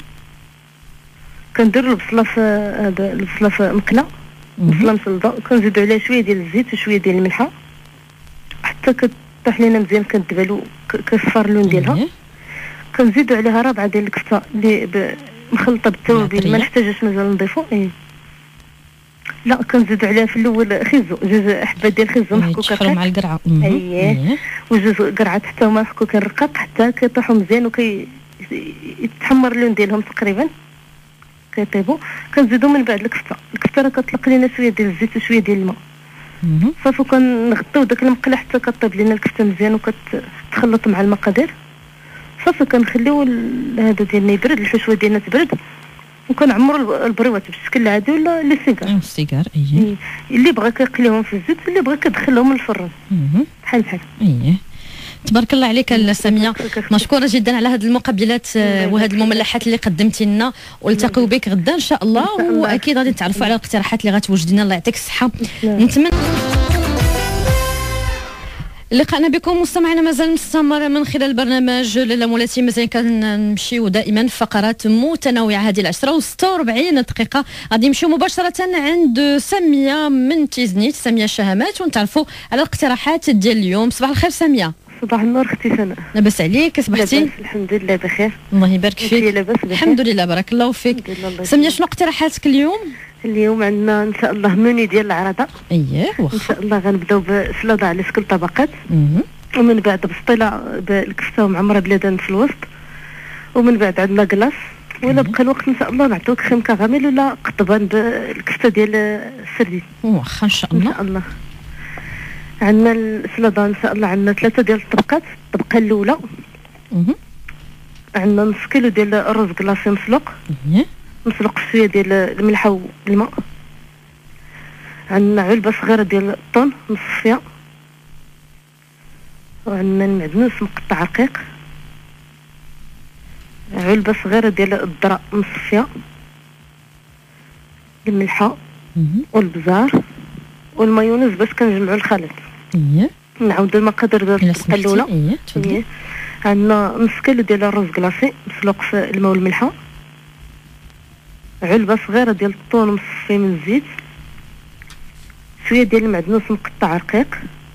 [SPEAKER 2] كنديروا البصله في هذا البصله في مقله بصله مصلده كنزيدوا عليها شويه ديال الزيت وشويه ديال الملحه حتى كطيح لينا مزيان كندبالو كيصفر اللون ديالها. كنزيدوا عليها رابعه ديال الكفته اللي مخلطه بالتوابل ما نحتاجوش مازال نضيفو. ايه لا كنزيدوا عليها في الاول خيزو جوج حبات ديال الخيزو محكوكه
[SPEAKER 1] تحروا مع القرعه.
[SPEAKER 2] اييه وجوج قرعات حتى هما محكوكين رقاق حتى كيطيحوا مزيان وكي يتحمر اللون ديالهم تقريبا كيطيبوا. كنزيدوا من بعد الكفته. الكفته راه كتطلق لينا شويه ديال الزيت وشويه ديال الماء صافي كنغطيو داك المقله حتى كطيب لينا الكفته مزيان وكتخلط مع المقادير. صافي كنخليو هذا ديالنا يبرد الحشوه ديالنا تبرد وكنعمروا البريوات بالشكل العادي ولا لي سيجار.
[SPEAKER 1] السيجار اييه
[SPEAKER 2] اللي بغى كيقليهم في الزيت واللي بغى كيدخلهم للفران بحال بحال.
[SPEAKER 1] اييه تبارك الله عليك ساميه، مشكوره جدا على هذه المقابلات وهذه المملحات اللي قدمتي لنا، والتقيو بك غدا ان شاء الله، واكيد غادي نتعرفوا على الاقتراحات اللي غتوجدي لنا. الله يعطيك الصحه. نتمنى لقاءنا بكم مستمعينا مازال مستمر من خلال برنامج لاله مولاتي. مازال كنمشيو دائما فقرات متنوعه. هذه العشرة وستة وأربعين دقيقه غادي نمشيو مباشره عند ساميه من تيزنيت، ساميه الشهامات، ونتعرفوا على الاقتراحات ديال اليوم. صباح الخير ساميه.
[SPEAKER 2] صباح النور اختي سناء.
[SPEAKER 1] لاباس عليك؟ صبحتي؟
[SPEAKER 2] لاباس الحمد لله بخير.
[SPEAKER 1] الله يبارك فيك.
[SPEAKER 2] لاباس بخير
[SPEAKER 1] الحمد لله بارك الله فيك. ساميه شنو اقتراحاتك اليوم؟
[SPEAKER 2] اليوم عندنا ان شاء الله مني ديال العرضه.
[SPEAKER 1] اييه واخا.
[SPEAKER 2] ان شاء الله غنبداو بسلاطه على شكل طبقات، ومن بعد بسطيله بالكفته ومعمره بلادان في الوسط، ومن بعد عندنا كلاص، ولا بقى الوقت ان شاء الله نعطيوك خيم كراميل ولا قطبان بالكفته ديال السردين.
[SPEAKER 1] واخا ان شاء الله.
[SPEAKER 2] ان شاء الله. عندنا السلاطه ان شاء الله عندنا ثلاثه ديال الطبقات. الطبقه الاولى عندنا نص كيلو ديال الرز كلاصي مسلوق، مسلوق شويه ديال الملحه والماء. عندنا علبه صغيره ديال الطون مصفيه، وعندنا المعدنوس مقطع رقيق، علبه صغيره ديال الذره مصفيه، الملحه والبزار والمايونيز باش كنجمعوا الخليط.
[SPEAKER 1] اييه
[SPEAKER 2] نعاود المقادير ديال الطبقه الاولى.
[SPEAKER 1] اييه تفضلي.
[SPEAKER 2] عندنا نص كيلو ديال الرز كلاصي مسلوق في الماء والملحه، علبه صغيره ديال الطون مصفي من الزيت، شويه ديال المعدنوس مقطع رقيق،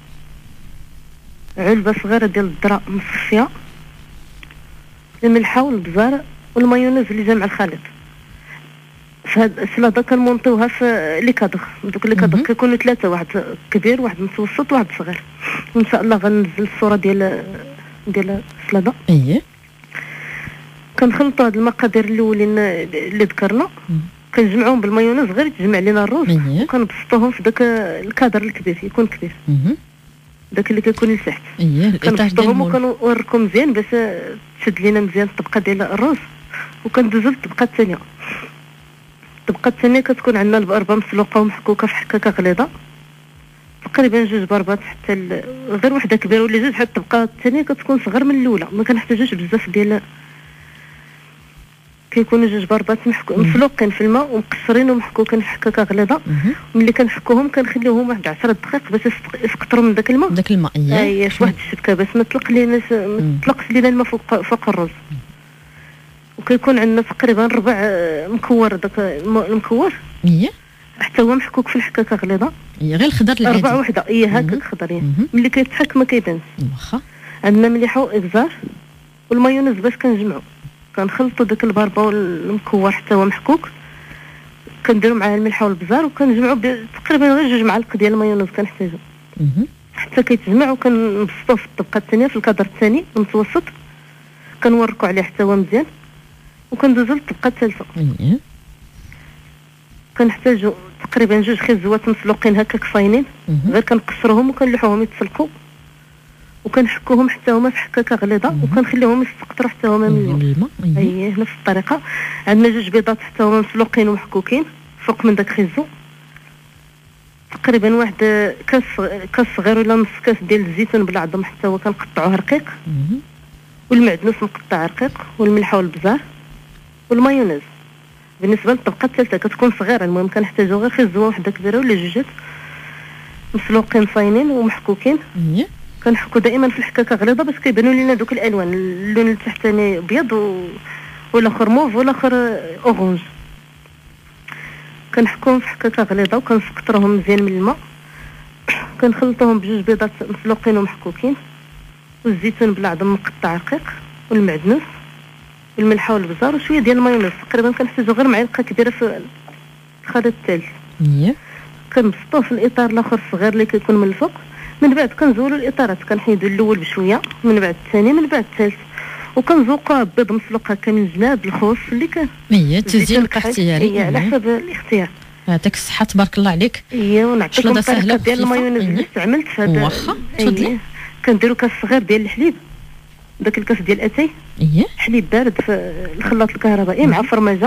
[SPEAKER 2] علبه صغيره ديال الذره مصفيه، الملحه والبزار والمايونيز اللي جا مع الخليط. فهاد السلاطه كنمونطيوها في لي كادغ. دوك لي كادغ كيكونوا ثلاثه، واحد كبير واحد متوسط واحد صغير. وان شاء الله غننزل الصوره ديال ديال السلاطه.
[SPEAKER 1] اييه
[SPEAKER 2] كنخلطوا هاد المقادير الاولين اللي ذكرنا، كنجمعوهم بالمايونيز غير يتجمع لينا الرز، وكنبسطوهم في داك الكادر الكبير يكون كبير، داك اللي كيكون لتحت.
[SPEAKER 1] اييه
[SPEAKER 2] كنبسطوهم وكنوريكم مزيان باش تشد لينا مزيان الطبقه ديال الرز، وكندوزو للطبقه الثانيه. الطبقه الثانيه كتكون عندنا البربه مسلوقه ومحكوكه في حكاكه غليظه، تقريبا جوج بربات حتى ال... غير وحده كبيره ولا جوج، حتى الطبقه الثانيه كتكون صغر من الاولى، ما كنحتاجوش بزاف ديال، كيكونوا جوج بربات محكو... مسلوقين في الماء ومقشرين ومحكوكين في حكاكه غليظه. ملي كنحكوهم كنخليوهم واحد عشرة دقائق باش يسقطروا من داك الماء.
[SPEAKER 1] داك الماء
[SPEAKER 2] اييه شي واحد الشبكه باش ما تطلق لينا ما تطلقش لينا الماء فوق فوق الرز. وكيكون عندنا تقريبا ربع مكور، داك المكور
[SPEAKER 1] اييه
[SPEAKER 2] حتى هو محكوك في الحكاكه غليظه.
[SPEAKER 1] اييه غير الخضر العادي،
[SPEAKER 2] ربع وحده اييه هكاك خضر. ملي كيتحك ما كيبانش.
[SPEAKER 1] واخا.
[SPEAKER 2] عندنا مليحه وابزار والمايونيز باش كنجمعوا، كنخلطوا داك البربه والمكور حتى هو محكوك، كنديروا معاه الملحه والبزار وكنجمعوا تقريبا غير جوج معالق ديال المايونيز كنحتاجو حتى كيتجمع، وكنبسطوه في الطبقه الثانيه في الكادر الثاني المتوسط، كنوركوا عليه حتى هو مزيان، وكندوزو للطبقه الثالثه.
[SPEAKER 1] اييه
[SPEAKER 2] كنحتاجو تقريبا جوج خزوات مسلوقين هكاك صاينين، غير كنقصروهم وكنلوحوهم يتسلقوا، وكنحكوهم حتى هما في حكاكه غليظه، وكنخليوهم يستقطروا حتى هما من الماء. اييه نفس الطريقه. عندنا جوج بيضات حتى هما مسلوقين ومحكوكين فوق من داك خزو، تقريبا واحد كاس كاس صغير ولا نص كاس ديال الزيتون بالعظم حتى هو كنقطعوه رقيق، والمعدنوس مقطع رقيق، والملحه والبزار والمايونيز. بالنسبه للطبقه الثالثه كتكون صغيره، المهم كنحتاجو غير خزوه وحده كبيره ولا جوجات مسلوقين صاينين ومحكوكين.
[SPEAKER 1] اييه
[SPEAKER 2] كنحكو دائما في الحكاكه غليظه باش كيبانوا لينا دوك الالوان، اللون التحتاني ابيض و... والاخر موف والاخر اورانج. كنحكوهم في حكاكه غليظه وكنسقطروهم مزيان من الماء، كنخلطوهم بجوج بيضات مسلوقين ومحكوكين، والزيتون بالعظم مقطع رقيق، والمعدنوس والملحه والبزار وشويه ديال المايونيز. تقريبا كنحتاجو غير معلقه كبيره في الخليط الثالث.
[SPEAKER 1] اييه
[SPEAKER 2] كنبسطوه في الاطار الاخر الصغير اللي كيكون من الفوق، من بعد كنزولوا الاطارات، كنحيدوا الاول بشويه، من بعد الثاني، من بعد الثالث، وكنزوقوه بيض مسلوق هكا من الجناب الخوص اللي كان.
[SPEAKER 1] اييه التزيين بقى اختياري.
[SPEAKER 2] اييه على حسب الاختيار.
[SPEAKER 1] يعطيك الصحه تبارك الله عليك.
[SPEAKER 2] اييه ونعطيكم الطريقه ديال المايونيز اللي استعملت في هذا.
[SPEAKER 1] واخا تفضلي.
[SPEAKER 2] كنديروا كاس صغير ديال الحليب، داك الكاس ديال اتاي.
[SPEAKER 1] اييه
[SPEAKER 2] حليب بارد في الخلاط الكهربائي مع فرماجه،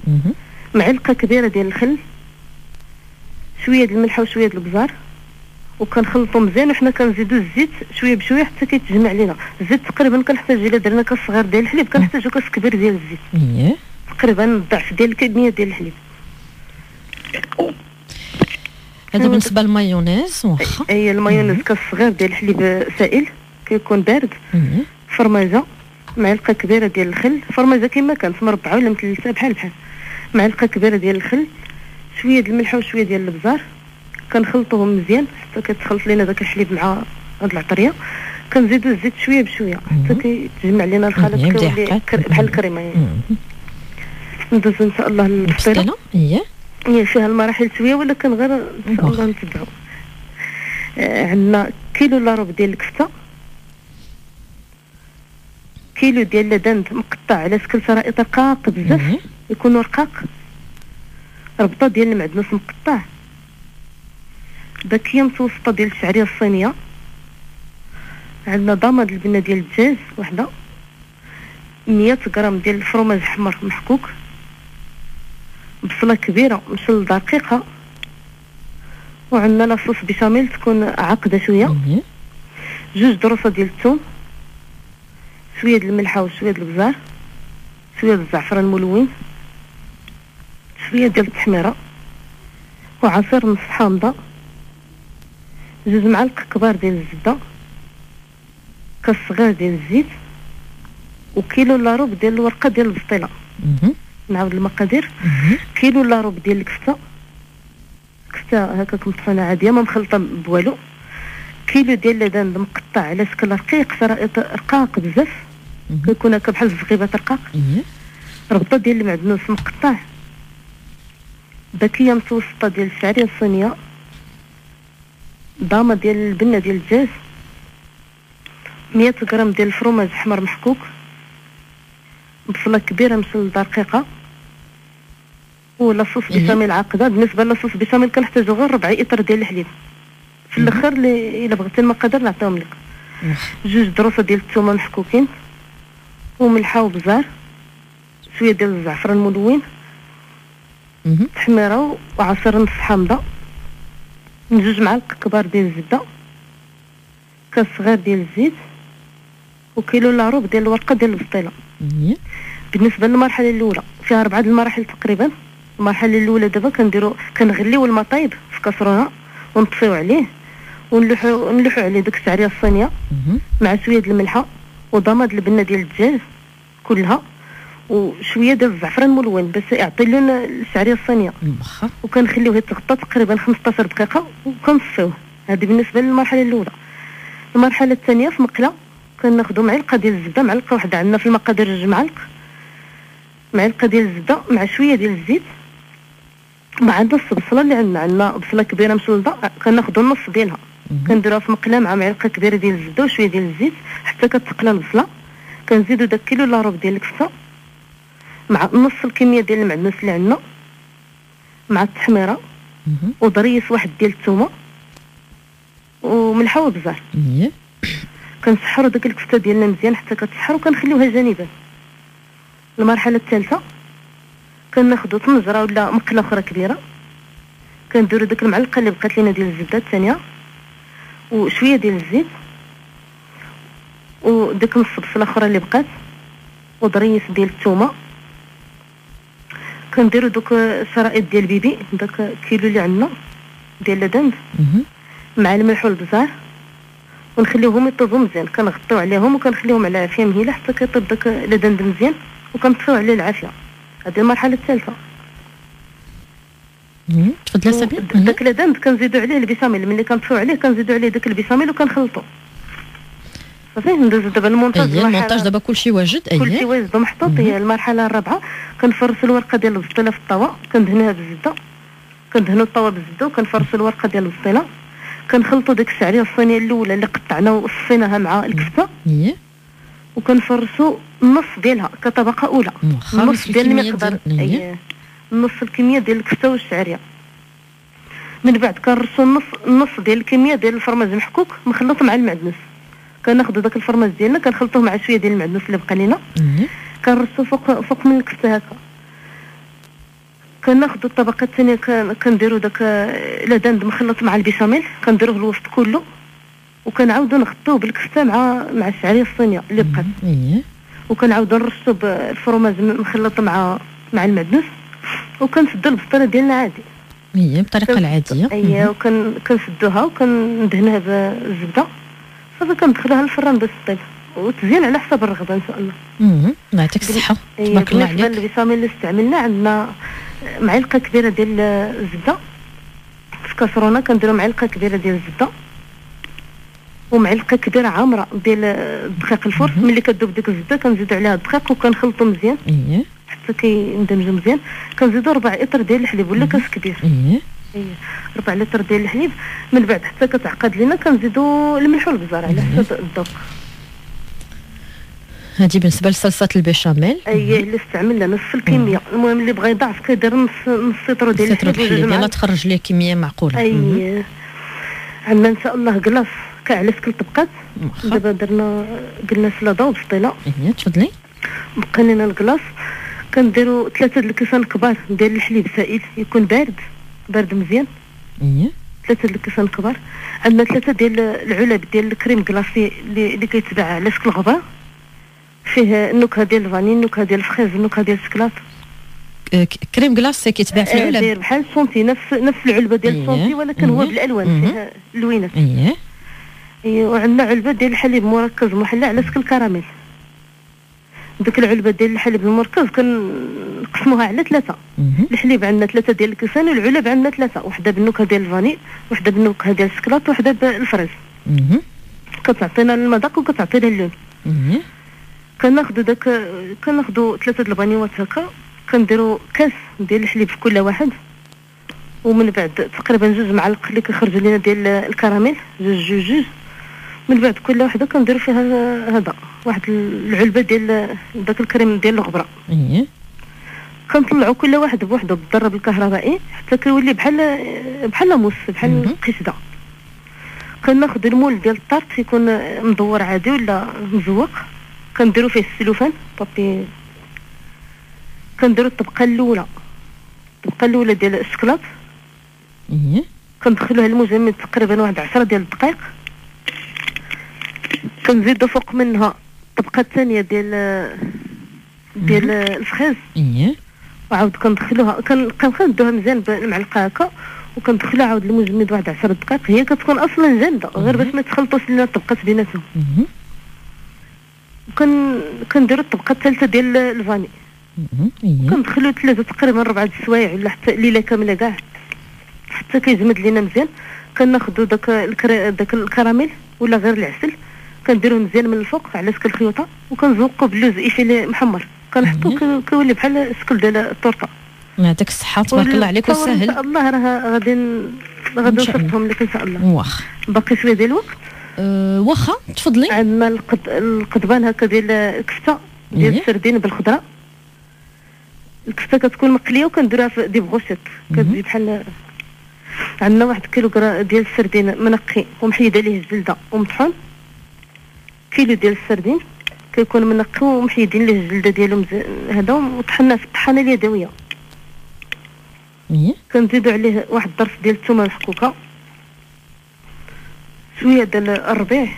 [SPEAKER 2] معلقه كبيره ديال الخل، شويه ديال الملح وشويه ديال البزار، وكنخلطو مزيان، وحنا كنزيدو الزيت شويه بشويه حتى كيتجمع لينا الزيت. تقريبا كنحتاج الا درنا كاس صغير ديال الحليب كنحتاجو كاس كبير ديال الزيت.
[SPEAKER 1] اييه
[SPEAKER 2] تقريبا الضعف ديال الكميه ديال الحليب.
[SPEAKER 1] هذا بالنسبه للمايونيز. واخا
[SPEAKER 2] هي المايونيز كاس صغير ديال الحليب سائل كيكون بارد. فرماجه، معلقه كبيره ديال الخل، فرماجه كما كانت مربعه ولا مثلثه بحال بحال، معلقه كبيره ديال الخل، شويه ديال الملح وشويه ديال الابزار. كنخلطوهم مزيان حتى كتخلط لينا داك الحليب مع هاد العطريه. كنزيدو الزيت شويه بشويه حتى كيتجمع لينا الخليط كيولي بحال الكريمه. يعني ندوزو ان شاء الله للبسطيله.
[SPEAKER 1] اييه
[SPEAKER 2] هي فيها المراحل شويه ولكن غير ان شاء الله نتبعو. آه عندنا كيلو الا ربع ديال الكفته، كيلو ديال اللدند مقطع على شكل شرائط رقاق بزاف يكونوا رقاق، ربطه ديال المعدنوس مقطع، باكيه متوسطه ديال الشعريه الصينيه، عندنا ضماد البنه ديال الدجاج وحده، مية غرام ديال الفرماج احمر محكوك، بصله كبيره مشلضه دقيقه، وعندنا لاصوص بيشاميل تكون عاقده شويه، جوج دروسه ديال الثوم، شويه ديال الملحه وشويه ديال البزار، شويه ديال الزعفران الملون، شويه ديال التحميره، وعصير نص حامضه، جوج معالق كبار ديال الزبده، كاس صغير ديال الزيت، وكيلو الا ربع ديال الورقه ديال البسطيله. نعاود المقادير. كيلو الا ربع ديال الكفته، كفته هكاك مطحونه عاديه ما مخلطه بوالو، كيلو ديال اللدند مقطع على شكل رقيق شرائط رقاق بزاف كيكون هكا بحال الزغيبات رقاق، ربطه ديال المعدنوس مقطع، باكيه متوسطه ديال الشعريه الصينيه، ضامه ديال البنه ديال الدجاج، مية غرام ديال الفرماج احمر محكوك، بصله كبيره مشلضه رقيقه، ولاصوص بيشاميل عاقده. بالنسبه للاصوص بيشاميل كنحتاجو غير ربع اطر ديال الحليب. في الاخر اللي الا بغيتي المقادير نعطيهم لك. جوج دروسه ديال الثومه محكوكين، وملحه وبزار، شويه ديال الزعفران الملون، تحميره وعصير نص حامضه، جوج معالق كبار ديال الزبده، كاس صغير ديال الزيت، وكيلو الا ربع ديال الورقه ديال البسطيله. بالنسبه للمرحله الاولى فيها اربعه المراحل تقريبا. المرحله الاولى دابا كنديروا كنغليو الماء طايب في كاسرونه ونطفيو عليه ونلوحو نلوحو عليه ديك الشعريه الصينيه مع شويه ديال الملحه وضماد البنه ديال الدجاج كلها، وشويه ديال الزعفران الملون باش يعطي لون الشعريه الصينيه، وكنخليوه يتغطى تقريبا خمسطاش دقيقه وكنصفيوه. هذه بالنسبه للمرحله الاولى. المرحله الثانيه في مقله كناخذوا معلقه ديال الزبده، معلقه واحده عندنا في المقادير جوج معالق، معلقه ديال الزبده مع شويه ديال الزيت مع نص بصله اللي عندنا، عندنا بصله كبيره مشلضه كناخذوا النص ديالها كنديروها في مقله مع معلقه كبيره ديال الزبده وشويه ديال الزيت حتى كتقلى البصله. كنزيدوا داك كيلو الا ربع ديال الكفته مع نص الكميه ديال المعدنوس اللي عندنا مع التحميره وضريس واحد ديال الثومه وملحه وبزار. كنسحروا داك الكفته ديالنا مزيان حتى كتسحر وكنخليوها جانبا. المرحله الثالثه كناخذوا طنجره ولا مقله اخرى كبيره، كنديروا داك المعلقه اللي بقات لينا ديال الزبده الثانيه وشويه ديال الزيت وداك نص بصله اخرى اللي بقات وضريس ديال الثومه. كنديروا دوك الشرائط ديال البيبي داك كيلو اللي عندنا ديال اللدند مع الملح والبزار ونخليوهم يطيبوا مزيان. كنغطيو عليهم وكنخليوهم على عافيه مهيله حتى كيطيب داك اللدند مزيان وكنطفيو عليه العافيه. هذه المرحله الثالثه.
[SPEAKER 1] تفضل سبيل.
[SPEAKER 2] داك اللدند كنزيدوا عليه البيشاميل، ملي كنطفيو عليه كنزيدوا عليه داك البيشاميل وكنخلطوا. صافي ندوزو دابا المونتاج.
[SPEAKER 1] اييه المونتاج دابا كلشي واجد. اييه
[SPEAKER 2] كلشي واجد ومحطوط. هي المرحله الرابعه كنفرشوا الورقه ديال البسطيله في الطاوه، كندهنوها بالزبده، كندهنوا الطاوه بالزبده وكنفرشوا الورقه ديال البسطيله، كنخلطوا ديك الشعريه الصينيه الاولى اللي قطعنا وصفيناها مع الكفته
[SPEAKER 1] اييه
[SPEAKER 2] وكنفرشوا النص ديالها كطبقه اولى، النص ديال المقدار. اييه نص الكميه ديال الكفته والشعريه. من بعد كنرشوا النص النص ديال الكميه ديال الفرماج المحكوك مخلوط مع المعدنوس. كناخذوا داك الفرماج ديالنا كنخلطوه مع شويه ديال المعدنوس اللي بقى لينا، كنرشوا فوق فوق من الكفته هكا، كناخذوا الطبقه الثانيه كنديروا داك لاداند مخلط مع البيشاميل، كنديروه الوسط كله، وكنعاودوا نغطوه بالكفته مع مع الشعريه الصينيه اللي بقات.
[SPEAKER 1] اييه.
[SPEAKER 2] وكنعاودوا نرشوا بالفرماج مخلط مع مع المعدنوس، وكنسدوا البسطره ديالنا عادي.
[SPEAKER 1] اييه بالطريقه العاديه.
[SPEAKER 2] اييه وكنسدوها وكندهنها بالزبده، صافي كندخلوها للفران باش تطيب وتزين على حسب الرغبه ان شاء الله.
[SPEAKER 1] امم الله يعطيك الصحه. تبارك الله عليك.
[SPEAKER 2] بالنسبه للبيشاميل اللي استعملنا، عندنا معلقه كبيره ديال الزبده في كاسرونه، كنديروا معلقه كبيره ديال الزبده ومعلقه كبيره عامره ديال الدقيق الفور. ملي كتذوب ديك الزبده كنزيدوا عليها الدقيق وكنخلطوا مزيان
[SPEAKER 1] اييه
[SPEAKER 2] حتى كيندمجوا مزيان. كنزيدوا ربع لتر ديال الحليب ولا كاس كبير.
[SPEAKER 1] اييه
[SPEAKER 2] اييه ربع لتر ديال الحليب. من بعد حتى كتعقد لينا كنزيدوا الملح والبزار على حسب الذوق.
[SPEAKER 1] هذه بالنسبه لصلصه البيشاميل.
[SPEAKER 2] اييه اللي استعملنا نصف الكميه. المهم اللي بغى يضاعف كيدير نص نص لتر ديال
[SPEAKER 1] الحليب يلا تخرج ليه كميه معقوله.
[SPEAKER 2] اييه عندنا ان شاء الله كلاص كاع على شكل طبقات. دابا درنا قلنا سلاطه وبسطيله.
[SPEAKER 1] اييه تفضلي.
[SPEAKER 2] بقى لنا الكلاص كنديروا ثلاثه د الكيسان كبار ديال الحليب سائل يكون بارد بارد مزيان.
[SPEAKER 1] اييه
[SPEAKER 2] ثلاثه د الكيسان كبار. عندنا ثلاثه ديال العلب ديال الكريم كلاصي اللي, اللي كيتباع على شكل غبار، فيه النكهه ديال الفاني، النكهه ديال الفخيز، النكهه ديال الشكلاط.
[SPEAKER 1] كريم كلاصي كيتباع في العلب.
[SPEAKER 2] داير بحال السونتي، نفس نفس العلبه ديال السونتي ولكن هو بالالوان فيها اللوينات.
[SPEAKER 1] اييه
[SPEAKER 2] اييه وعندنا علبه ديال الحليب مركز محلى على شكل كراميل. ديك العلبه ديال الحليب المركز كنقسموها على ثلاثه. الحليب عندنا ثلاثه ديال الكيسان والعلب عندنا ثلاثه، وحده بالنكهه ديال الفاني، وحده بالنكهه ديال الشكلاط، وحده بالفريز. كتعطينا المذاق وكتعطينا اللون. كناخذوا داك كناخذوا ثلاثه د البانيوات هكا، كنديروا كاس ديال الحليب في كل واحد، ومن بعد تقريبا جوج معالق اللي كيخرجوا لنا ديال الكراميل، جوج جوج جوج. من بعد كل وحده كنديروا فيها هذا واحد العلبه ديال داك الكريم ديال الغبره.
[SPEAKER 1] اييه
[SPEAKER 2] كنطلعوا كل واحد بوحده بالضرب الكهربائي حتى كيولي بحال بحال موس بحال القشده. كناخذ المول ديال الطارت يكون مدور عادي ولا مزوق، كنديروا فيه السلوفان بابي. كنديروا الطبقه الاولى الطبقه الاولى ديال الشكلاط.
[SPEAKER 1] اييه
[SPEAKER 2] كندخلوها المجمد تقريبا واحد عشرة ديال الدقائق. كنزيدوا فوق منها الطبقه الثانيه ديال ديال الفخيز.
[SPEAKER 1] اييه
[SPEAKER 2] وعاود كندخلوها كنخدوها مزيان بالمعلقه هكا، وكندخلوها عاود المجمد واحد عشرة دقائق. هي كتكون اصلا جامده غير باش ما تخلطوش لنا الطبقات بيناتهم. وكن كنديروا الطبقه الثالثه ديال الفاني.
[SPEAKER 1] اييه
[SPEAKER 2] كندخلوا ثلاثه تقريبا ربعه السوايع ولا حتى ليله كامله كاع حتى كيجمد لينا مزيان. كناخذوا داك الكرا... داك الكراميل ولا غير العسل، كنديروه مزيان من الفوق على شكل خيوطه، وكنزوقوا باللوز ايفيلي محمر، كنحطوه كيولي بحال الشكل ديال الطورطه.
[SPEAKER 1] يعطيك الصحه تبارك الله عليك وسهل.
[SPEAKER 2] ان شاء الله راه غادي غادي نصيفطهم لك ان شاء الله.
[SPEAKER 1] واخا
[SPEAKER 2] باقي شويه ديال الوقت.
[SPEAKER 1] أه واخا تفضلي.
[SPEAKER 2] عندنا القد... القضبان هكا ديال الكفته ديال
[SPEAKER 1] إيه؟
[SPEAKER 2] السردين بالخضره. الكفته كتكون مقليه وكنديروها في دي بغوشيت، كتجي بحال. عندنا واحد كيلوغرام ديال السردين منقي ومحيد عليه الجلده ومطحون. كيلو ديال السردين كيكون منقي ومحيدين ليه الجلده ديالو هذا وطحناه في الطحانه اليدويه.
[SPEAKER 1] ايه
[SPEAKER 2] كنزيدوا عليه واحد الضرس ديال الثومه محكوكه، شويه ديال الربيع.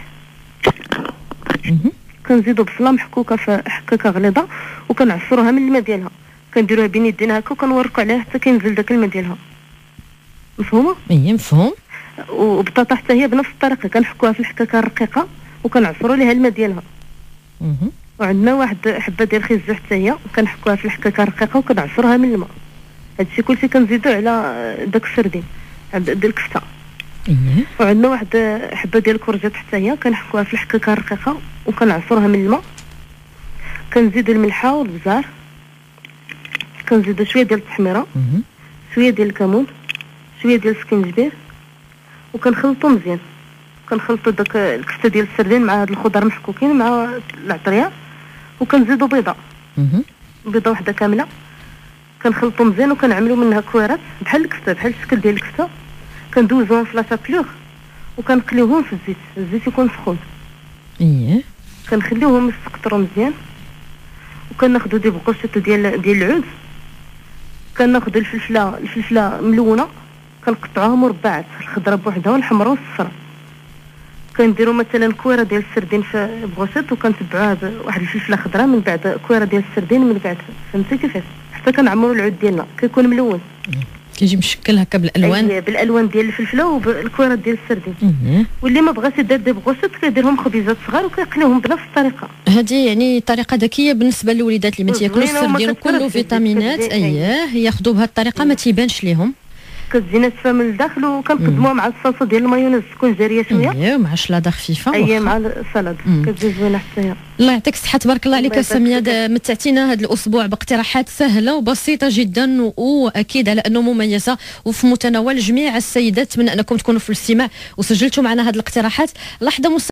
[SPEAKER 2] كنزيدوا بصله محكوكه في حكاكه غليظه وكنعصروها من الماء ديالها، كنديروها بين يدينا هكا وكنوركوا عليها حتى كينزل داك الماء ديالها. مفهومه؟
[SPEAKER 1] ايه مفهوم.
[SPEAKER 2] وبطاطا حتى هي بنفس الطريقه كنحكوها في الحكاكه الرقيقه وكنعصروا ليها الماء ديالها. وعندنا واحد حبه ديال خيزو حتى هي كنحكوها في الحكاكه الرقيقه وكنعصروها من الماء. هادشي كلشي كنزيدو على داك السردين ديال الكفته.
[SPEAKER 1] ايه
[SPEAKER 2] وعندنا واحد حبه ديال الكورجات حتى هي كنحكوها في الحكاكه الرقيقه وكنعصروها من الماء. كنزيدو الملحه والبزار، كنزيدو شويه ديال التحميره، شويه ديال الكمون، شويه ديال السكنجبير، وكنخلطو مزيان. كنخلطو داك الكفته ديال السردين مع هاد الخضر محكوكين مع العطريه، وكنزيدو بيضه بيضه وحده كامله، كنخلطو مزيان وكنعملو منها كويرات بحال الكفته بحال الشكل ديال الكفته. كندوزوهم في لاشابلوغ وكنقليوهم في الزيت، الزيت يكون سخون.
[SPEAKER 1] ايه
[SPEAKER 2] كنخليوهم يسقطروا مزيان، وكناخذوا دي بقوشات ديال ديال العود كناخذوا الفلفله الفلفله ملونه كنقطعوها مربعات، الخضراء بوحدها والحمراء والصفراء. كنديروا مثلا كويره ديال السردين في بغوسيط وكنتبعوها بواحد الفلفله خضراء، من بعد كويره ديال السردين، من بعد فهمتي كيفاش، حتى كنعمروا العود ديالنا كيكون ملون،
[SPEAKER 1] كيجي مشكل هكا بالالوان.
[SPEAKER 2] أيه بالالوان ديال الفلفله وبالكويره ديال السردين. واللي ما بغاش يدير دي بغوسيط كيديرهم خبيزات صغار وكيقليوهم بنفس الطريقه.
[SPEAKER 1] هذه يعني طريقه ذكيه بالنسبه للوليدات اللي ما تياكلوش السردين وكله فيتامينات. اييه ياخذوا بهذه الطريقه ما تيبانش ليهم،
[SPEAKER 2] كتجي ناشفه من الداخل وكنقدموها مع الصلصه ديال المايونيز تكون جاريه شويه.
[SPEAKER 1] اييه مع شلاضه خفيفه.
[SPEAKER 2] اييه مع السلطه كتجي زوينه حتى هي.
[SPEAKER 1] الله يعطيك الصحه، تبارك الله عليك سميه. متعتينا هذا الاسبوع باقتراحات سهله وبسيطه جدا واكيد على انه مميزه وفي متناول جميع السيدات. اتمنى انكم تكونوا في الاستماع وسجلتوا معنا هذه الاقتراحات. لحظه مس...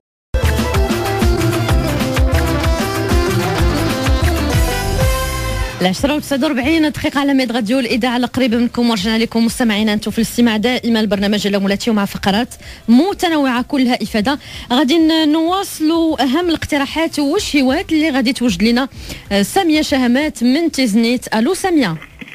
[SPEAKER 1] العشرة وتسعة وأربعين دقيقة على ميد راديو الإذاعة القريبة منكم، ورجعنا لكم مستمعينا أنتم في الاستماع دائما البرنامج اليومولاتي ومع فقرات متنوعة كلها إفادة. غادي نواصلوا أهم الاقتراحات والشهوات اللي غادي توجد لنا سامية شهمات من تيزنيت. ألو سامية.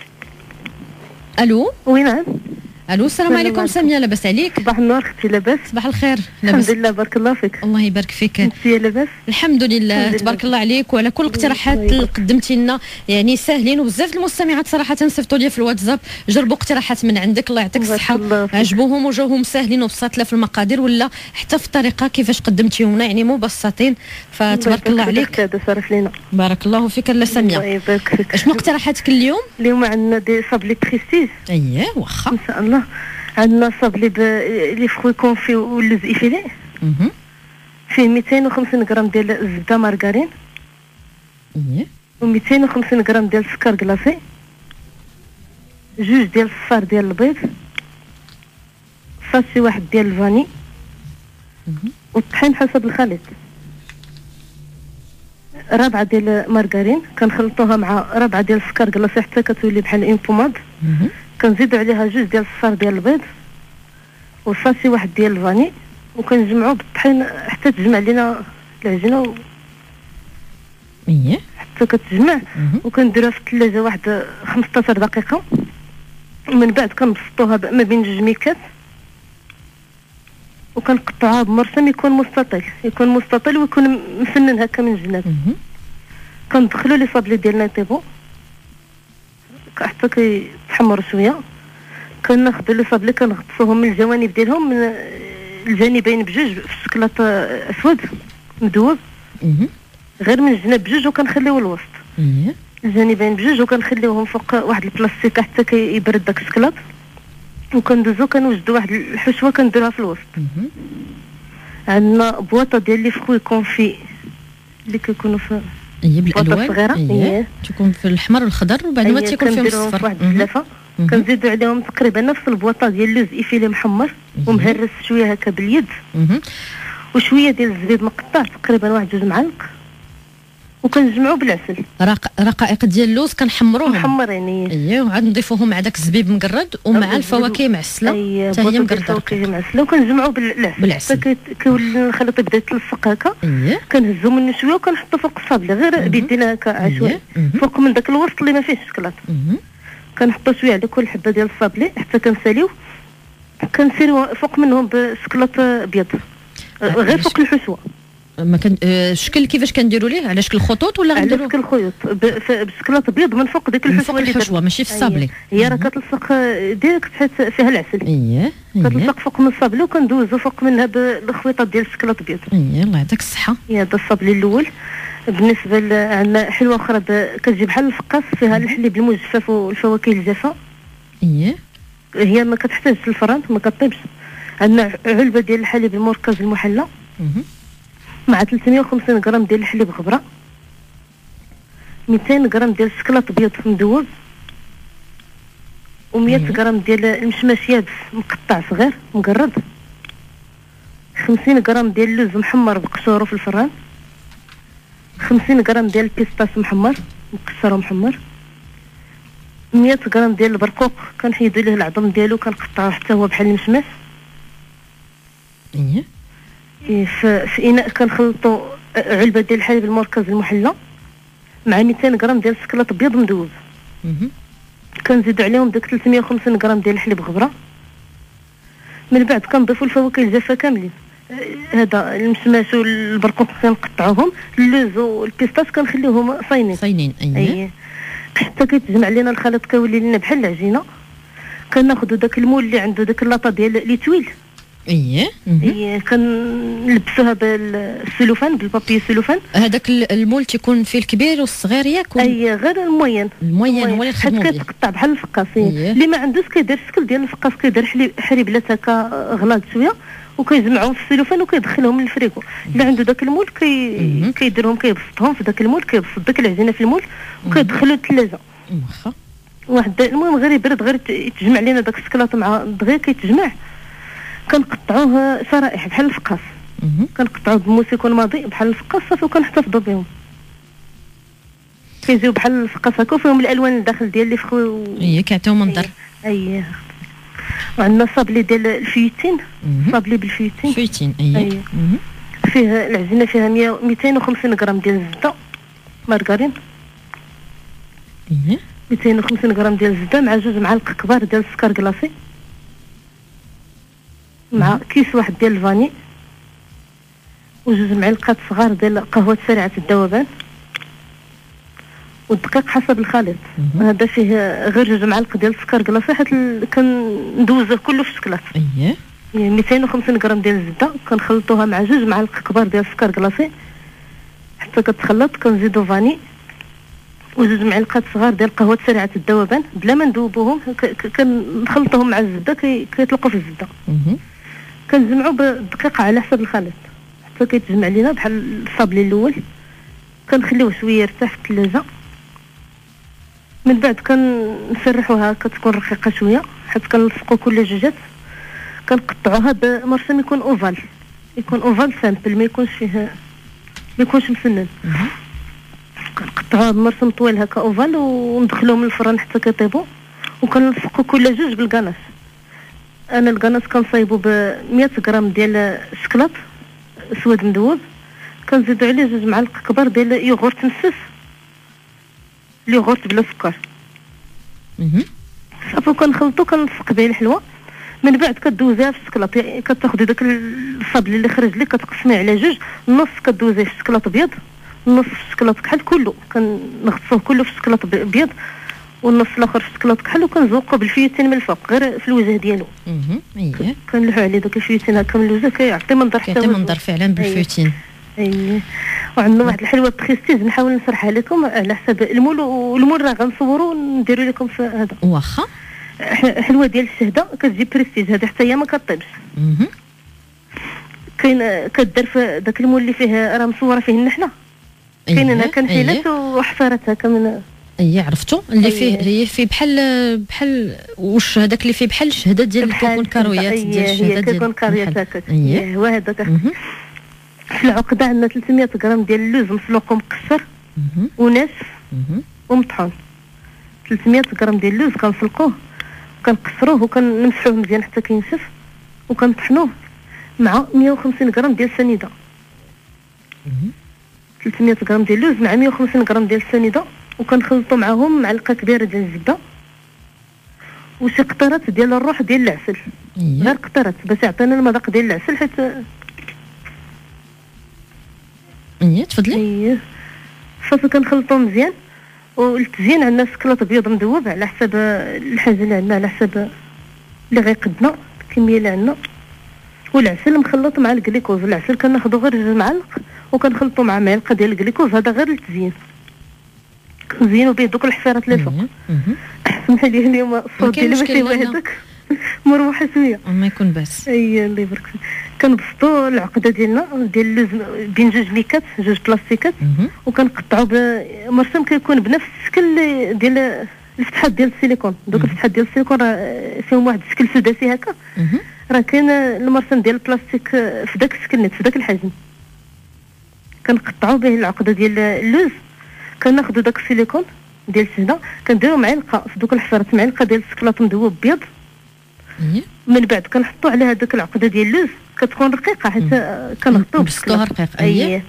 [SPEAKER 1] ألو
[SPEAKER 2] وين؟
[SPEAKER 1] الو السلام عليكم ساميه، لاباس عليك؟
[SPEAKER 2] صباح النور اختي، لاباس؟
[SPEAKER 1] صباح الخير. لاباس
[SPEAKER 2] الحمد لله بارك الله فيك.
[SPEAKER 1] الله يبارك فيك.
[SPEAKER 2] انت لاباس؟
[SPEAKER 1] الحمد لله تبارك الله عليك وعلى كل الاقتراحات اللي قدمتي لنا، يعني ساهلين وبزاف المستمعات صراحه صيفطوا لي في الواتساب جربوا اقتراحات من عندك. الله يعطيك الصحه، عجبوهم وجاوهم ساهلين وبساط لا في المقادير ولا حتى في الطريقه كيفاش قدمتيهم لنا، يعني مبسطين، فتبارك الله عليك.
[SPEAKER 2] هذا شرف لينا.
[SPEAKER 1] بارك الله فيك لا ساميه.
[SPEAKER 2] الله يبارك فيك.
[SPEAKER 1] شنو اقتراحاتك اليوم؟
[SPEAKER 2] اليوم عندنا دي صابلي بريستيج.
[SPEAKER 1] اييه واخا
[SPEAKER 2] ان شاء الله. عندنا صابلي لي فروي كونفي واللوز ايفيلي فيه مئتين وخمسين غرام ديال الزبده مارغرين
[SPEAKER 1] اييه
[SPEAKER 2] و مئتين وخمسين غرام ديال السكر كلاصي، جوج ديال الصفار ديال البيض، ساشي واحد ديال الفاني والطحين حسب الخليط، ربعه ديال المارغرين كنخلطوها مع ربعه ديال السكر كلاصي حتى كتولي بحال اون بوماد، كنزيدوا عليها جوج ديال الصفار ديال البيض وصافي واحد ديال الفاني وكنجمعوه بالطحين حتى تجمع لينا العجينه و...
[SPEAKER 1] اييه
[SPEAKER 2] حتى كتجمع وكنديروها في الثلاجه واحد خمسطاش دقيقه، ومن بعد كنبسطوها ما بين جوج ميكات وكنقطعوها بمرسم يكون مستطيل، يكون مستطيل ويكون مسنن هكا من الجناب. كندخلوا لي صابلي ديالنا يطيبوا حتى كيتحمروا شويه، كناخذوا لي صابلي كنغطسوهم من الجوانب ديالهم، من الجانبين بجوج في الشكلاط اسود مدوب، غير من الجناب بجوج وكنخليو الوسط الجانبين بجوج وكنخليوهم فوق واحد البلاستيكه حتى كيبرد داك الشكلاط، وكندوزو كنوجدوا واحد الحشوه كنديروها في الوسط. عندنا بواطه ديال لي فروي كونفي اللي كيكونوا في
[SPEAKER 1] اييه بالالوان
[SPEAKER 2] صغيره،
[SPEAKER 1] اييه تكون في الاحمر والخضر وبعد ما تيكون فيهم الصفر.
[SPEAKER 2] واحد الزلافه كنزيدوا عليهم تقريبا نفس البواطه ديال اللوز ايفيلي محمر ومهرس شويه هكا باليد، وشويه ديال الزبيب مقطع تقريبا واحد جوج معالق، وكنجمعوا بالعسل.
[SPEAKER 1] رق... رقائق ديال اللوز كنحمروهم
[SPEAKER 2] محمرين
[SPEAKER 1] اييه، وعاد نضيفوهم مع داك الزبيب مقرد ومع الفواكه معسله
[SPEAKER 2] حتى هي مقرده معسله، وكنجمعوا بالعسل
[SPEAKER 1] بالعسل
[SPEAKER 2] كيولي الخليط يبدا يتلصق هكا.
[SPEAKER 1] اييه
[SPEAKER 2] كنهزو منه شويه وكنحطو فوق الصابله غير بيدينا هكا عشوائي فوق من داك الوسط اللي ما فيهش الشكلاط. كنحطو شويه على كل حبه ديال الصابلي حتى كنساليو، كنسيرو فوق منهم بشكلاط ابيض غير فوق الحشوه.
[SPEAKER 1] ما كان الشكل كيفاش كنديروا ليه على شكل خطوط ولا
[SPEAKER 2] غنديروا على شكل خيوط بشكلاط ابيض من فوق ديك الحشوه
[SPEAKER 1] اللي الحشوه ماشي في الصابلي.
[SPEAKER 2] هي راه كتلصق ديريكت حيت فيها العسل.
[SPEAKER 1] اييه
[SPEAKER 2] كتلصق فوق من الصابلي وكندوزو فوق منها بالخويطات ديال الشكلاط ابيض.
[SPEAKER 1] اييه الله يعطيك الصحه.
[SPEAKER 2] هذا الصابلي الاول. بالنسبه عندنا حلوه اخرى كتجي بحال الفقاس فيها الحليب المجفف والفواكه الجافه.
[SPEAKER 1] اييه
[SPEAKER 2] هي ما كتحتاجش الفران ما كطيبش. عندنا علبه ديال الحليب المركز المحلى مع ثلاثمئة وخمسين غرام ديال الحليب غبره، مئتين غرام ديال الشكلاط ابيض مدوب، و100 غرام ديال المشماش يابس مقطع صغير مقرد، خمسين غرام ديال اللوز محمر بقشورو في الفران، خمسين غرام ديال البيستاش محمر مقشر ومحمر، مئة غرام ديال البرقوق كنحيدو ليه العظم ديالو كنقطعوه حتى هو بحال المشماش.
[SPEAKER 1] اييه
[SPEAKER 2] في, في اناء كنخلطوا علبه ديال الحليب المركز المحلى مع مئتين غرام ديال الشكلاط ابيض مذوب، كنزيدوا عليهم داك ثلاثمية وخمسين غرام ديال الحليب غبره. من بعد كنضيفوا الفواكه الجافه كاملين، هذا المشماش والبرقوق كنقطعوهم، اللوز والبيستاش كنخليوهم صاينين
[SPEAKER 1] صاينين. اييه
[SPEAKER 2] اييه حتى كيتجمع لنا الخليط، كيولي لنا بحال العجينه. كناخذوا داك المول اللي عنده داك اللاطه ديال لي تويل.
[SPEAKER 1] اييه
[SPEAKER 2] اييه كنلبسوها بالسلوفان، بالبابي سلوفان.
[SPEAKER 1] هذاك المول تيكون فيه الكبير والصغير ياك؟
[SPEAKER 2] اي غير الموين.
[SPEAKER 1] الموين هو اللي نخدموا
[SPEAKER 2] به، حيت كيتقطع بحال الفقاس. اللي ما عندوش كيدير الشكل ديال الفقاس، كيدير حريبلات هكا غلاظ شويه وكيجمعهم في السلوفان وكيدخلهم للفريكو. اللي عنده داك المول كي كيديرهم كيبسطهم في داك المول، كيبسط داك العجينه في المول وكيدخلوا للثلاجه.
[SPEAKER 1] واخا
[SPEAKER 2] واحد المهم غير يبرد، غير يتجمع لنا داك الشكلاط مع دغيا كيتجمع. كنقطعوه شرائح بحال الفقاس، كنقطعوه بموسيكون ماضي بحال الفقاس صافي، وكنحتفظوا بهم. كيجيو بحال الفقاس هكا وفيهم الالوان الداخل ديال اللي فخو.
[SPEAKER 1] اييه كيعطيو منظر.
[SPEAKER 2] اييه وعندنا صابلي ديال الفيوتين، صابلي بالفيوتين.
[SPEAKER 1] فيوتين اييه.
[SPEAKER 2] أيه. فيه العجينه فيها مئتين وخمسين غرام ديال الزبده مارغرين.
[SPEAKER 1] اييه
[SPEAKER 2] مئتين وخمسين غرام ديال الزبده مع جوج معالق كبار ديال السكر كلاصي، مع كيس واحد ديال الفاني، وجوج معلقات صغار ديال قهوه سريعه الذوبان، والدقيق حسب الخليط. هذا فيه غير جوج معالق ديال السكر كلاصي، حيت كندوزوه كله في الشكلاط.
[SPEAKER 1] اييه
[SPEAKER 2] مئتين وخمسين غرام ديال الزبده كنخلطوها مع جوج معالق كبار ديال السكر كلاصي حتى كتخلط. كنزيدو فاني وجوج معلقات صغار ديال قهوه سريعه الذوبان بلا ما ندوبوهم، كنخلطوهم مع الزبده كيطلقوا في الزبده. كنجمعوا بالدقيقه على حسب الخليط حتى كيتجمع لينا بحال الصابلي الاول. كنخليوه شويه يرتاح في الثلاجه. من بعد كنسرحوها كتكون رقيقه شويه، حيت كنلصقوا كل جوجات. كنقطعوها بمرسم يكون اوفال، يكون اوفال سامبل، ما يكونش فيه ما يكونش مسنن. كنقطعوها بمرسم طويل هكا اوفال وندخلوهم للفران حتى كيطيبوا. وكنلصقوا كل جوج بالكناش. انا الكناش كنصايبو ب مئة غرام ديال الشكلاط اسود مذوب، كنزيدو عليه جوج معالق كبار ديال يوغورت مسس، اليوغورت بلا سكر. صافي كنخلطو كنلصق به الحلوه. من بعد كدوزيها في الشكلاط، كتاخدي داك الصابلي اللي خرج لك كتقسميه على جوج، النص كدوزيه في الشكلاط ابيض، النص في الشكلاط كحل، كله كنغطسوه كله في الشكلاط ابيض والنص الاخر في الشكلاط كحل، وكنزوقو بالفيوتين من الفوق غير في الوجه ديالو.
[SPEAKER 1] اييه
[SPEAKER 2] كنلوحو عليه داك الفيوتين هكا من الوجه، كيعطي منظر حتى
[SPEAKER 1] كيعطي منظر فعلا بالفيوتين.
[SPEAKER 2] اييه وعندنا واحد الحلوه بريستيج نحاول نشرحها لكم على حساب المول، والمول راه غنصوروا ونديروا لكم في هذا.
[SPEAKER 1] واخا
[SPEAKER 2] حلوه ديال الشهده كتجي بريستيج، هذه حتى هي ما كطيبش. كاين كدار في داك المول اللي فيه راه مصوره فيه النحله. كاين هنا كنحيلات وحفارات هكا من.
[SPEAKER 1] اي عرفتو اللي فيه هي فيه بحال بحال واش هذاك اللي فيه بحال الشهده ديال كيكون كارويات ديال الشهده ديال
[SPEAKER 2] كيكون كارويات هكا. اييه هو هذاك. في العقده عندنا ثلاثمية غرام ديال اللوز مسلوق ومقشر وناشف ومطحون. ثلاثمية غرام ديال اللوز كنسلقوه وكنقشروه وكنمسحوه مزيان حتى كينشف، وكنطحنوه مع مئة وخمسين غرام ديال السنيده. ثلاثمية غرام ديال اللوز مع مئة وخمسين غرام ديال السنيده، وكنخلطوا معاهم معلقه كبيره ديال الزبده وشي قطرات ديال الروح ديال العسل. غير قطرات باش يعطينا المذاق ديال العسل. حيت
[SPEAKER 1] ايه تفضلي.
[SPEAKER 2] ايه صافي كنخلطو مزيان. والتزيين عندنا شكلاط ابيض مذوب على حساب الحاجه اللي عندنا، على حساب اللي غيقدنا الكميه اللي عندنا. والعسل مخلط مع الكليكوز. العسل كناخذو غير جوج معالق وكنخلطو مع معلقه ديال الكليكوز، هذا غير للتزيين. كنزينو به دوك الحفارات اللي فوق. سمحي لي اليوم الصوت ديالي ماشي هو هذاك، مروحه شويه
[SPEAKER 1] ما يكون باس.
[SPEAKER 2] اي الله يبارك فيك. كنبسطوا العقده ديالنا ديال اللوز بين جوج ميكات، جوج بلاستيكات، وكنقطعوا بمرسم كيكون بنفس الشكل ديال الفتحات ديال السيليكون. دوك الفتحات ديال السيليكون راه فيهم واحد الشكل سداسي هكا، راه كاين المرسم ديال البلاستيك في داك الشكل نيت في داك الحجم. كنقطعوا به العقده ديال اللوز، كناخذوا داك السيليكون ديال الشهده كنديروا معلقه في دوك الحفرات، معلقه ديال الشكلاط مذوب ابيض. من بعد كنحطوا عليها هذيك العقده ديال اللوز، كتكون رقيقه حيت كنغطيو
[SPEAKER 1] بالشكلاط رقيق. اييه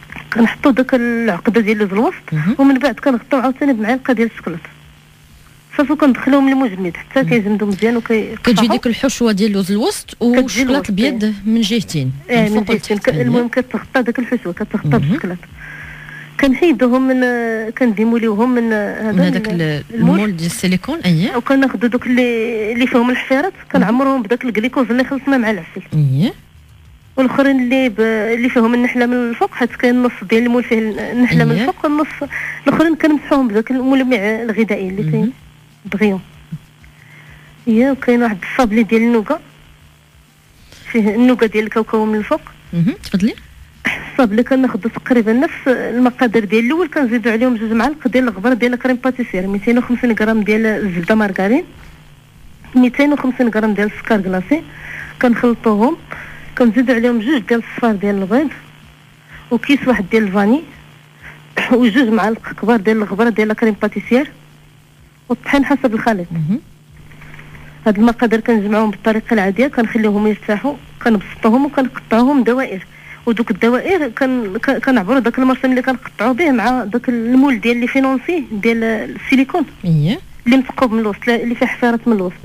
[SPEAKER 2] كنحطوا داك العقده ديال اللوز الوسط، ومن بعد كنغطيو عاوتاني بمعلقه ديال الشكلاط صافي كندخلوهم للمجمد حتى كيجمدوا مزيان وكي
[SPEAKER 1] كتجي ديك الحشوه ديال لوز الوسط والشكلاط البيض من جهتين
[SPEAKER 2] اه من جهتين. المهم كتغطى داك الحشوه كتغطى بالشكلاط. كنحيدوهم من كنديموليوهم من هذا
[SPEAKER 1] من هذاك المول ديال السيليكون. اييه.
[SPEAKER 2] وكناخذوا دوك اللي اللي فيهم الحفيرات كنعمروهم بداك الكليكوز اللي خلطنا مع العسل.
[SPEAKER 1] اييه.
[SPEAKER 2] والاخرين اللي ب... اللي فيهم النحله من الفوق، حيت كاين النص ديال المول فيه النحله من الفوق والنص الاخرين كنمسحوهم بداك الملمع الغذائي اللي كيبغيهم. هي وكاين واحد الصابلي ديال النوكا فيه النوكا ديال الكاوكاو من الفوق.
[SPEAKER 1] اها تفضلي.
[SPEAKER 2] الصابلي كناخذوا تقريبا نفس المقادير ديال الاول، كنزيدوا عليهم جوج معالق ديال الغبره ديال كريم باتيسير، مئتين وخمسين غرام ديال الزبده مارغرين، مئتين وخمسين غرام ديال السكر كلاصي، كنخلطوهم كنزيدوا عليهم جوج ديال الصفار ديال البيض وكيس واحد ديال الفاني وجوج معالق كبار ديال الغبره ديال كريم باتيسير والطحين حسب الخليط. هاد المقادير كنجمعوهم بالطريقه العاديه، كنخليوهم يرتاحوا، كنبسطوهم وكنقطعوهم دوائر، ودوك الدوائر كن كنعبروا داك المرسم اللي كنقطعوا به مع داك المول ديال لي فينونسي ديال السيليكون.
[SPEAKER 1] اييه.
[SPEAKER 2] اللي مثقوب من الوسط اللي فيه حفارات من الوسط.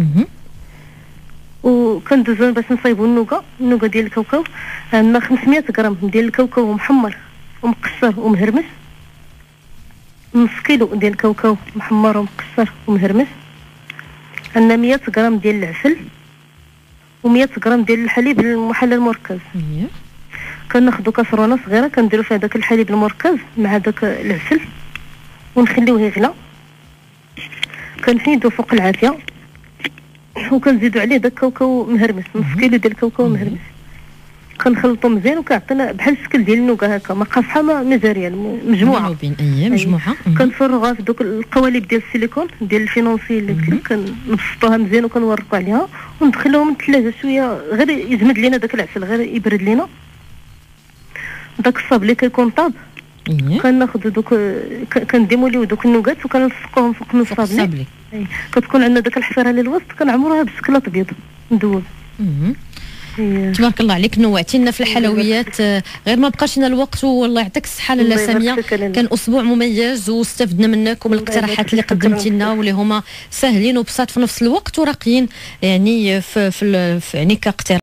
[SPEAKER 2] وكندوزو باش نصايبوا النوكا النوكا ديال الكاوكاو. عندنا خمسمية غرام ديال الكاوكاو محمر ومقشر ومهرمس، نص كيلو ديال الكاوكاو محمر ومقشر ومهرمس، عندنا مية غرام ديال العسل ومية غرام ديال الحليب المحلى المركز.
[SPEAKER 1] اييه.
[SPEAKER 2] كناخذوا كاسرونه صغيره كنديروا فيها داك الحليب المركز مع داك العسل ونخليوه يغلى، كنحيدو فوق العافيه وكنزيدوا عليه داك كاوكاو مهرمس، نص كيلو ديال الكاوكاو مهرمس، كنخلطو مزيان وكيعطينا بحال الشكل ديال النوكا هكا، ما قاصحه ما مجاريه مجموعه.
[SPEAKER 1] اييه مجموعه.
[SPEAKER 2] كنفرغوها في دوك القوالب ديال السيليكون ديال الفينونسي اللي قلت لك، كنبسطوها مزيان وكنورقوا عليها وندخلوهم الثلاجه شويه غير يجمد لينا داك العسل، غير يبرد لينا. داك الصابلي كيكون طاب.
[SPEAKER 1] اييه.
[SPEAKER 2] كناخذوا دوك كنديموليو دوك النوغات وكنلصقوهم فوق من الصابلي. كتكون عندنا داك الحفيره اللي الوسط كنعمروها بالشكلاط ابيض مذوب.
[SPEAKER 1] تبارك الله عليك، نوعتي لنا في الحلويات، غير ما بقاش لنا الوقت. والله يعطيك الصحه لاله ساميه، كان اسبوع مميز واستفدنا منك ومن الاقتراحات اللي قدمتي لنا واللي هما ساهلين وبساط في نفس الوقت وراقيين يعني في, في, في يعني كاقتراح.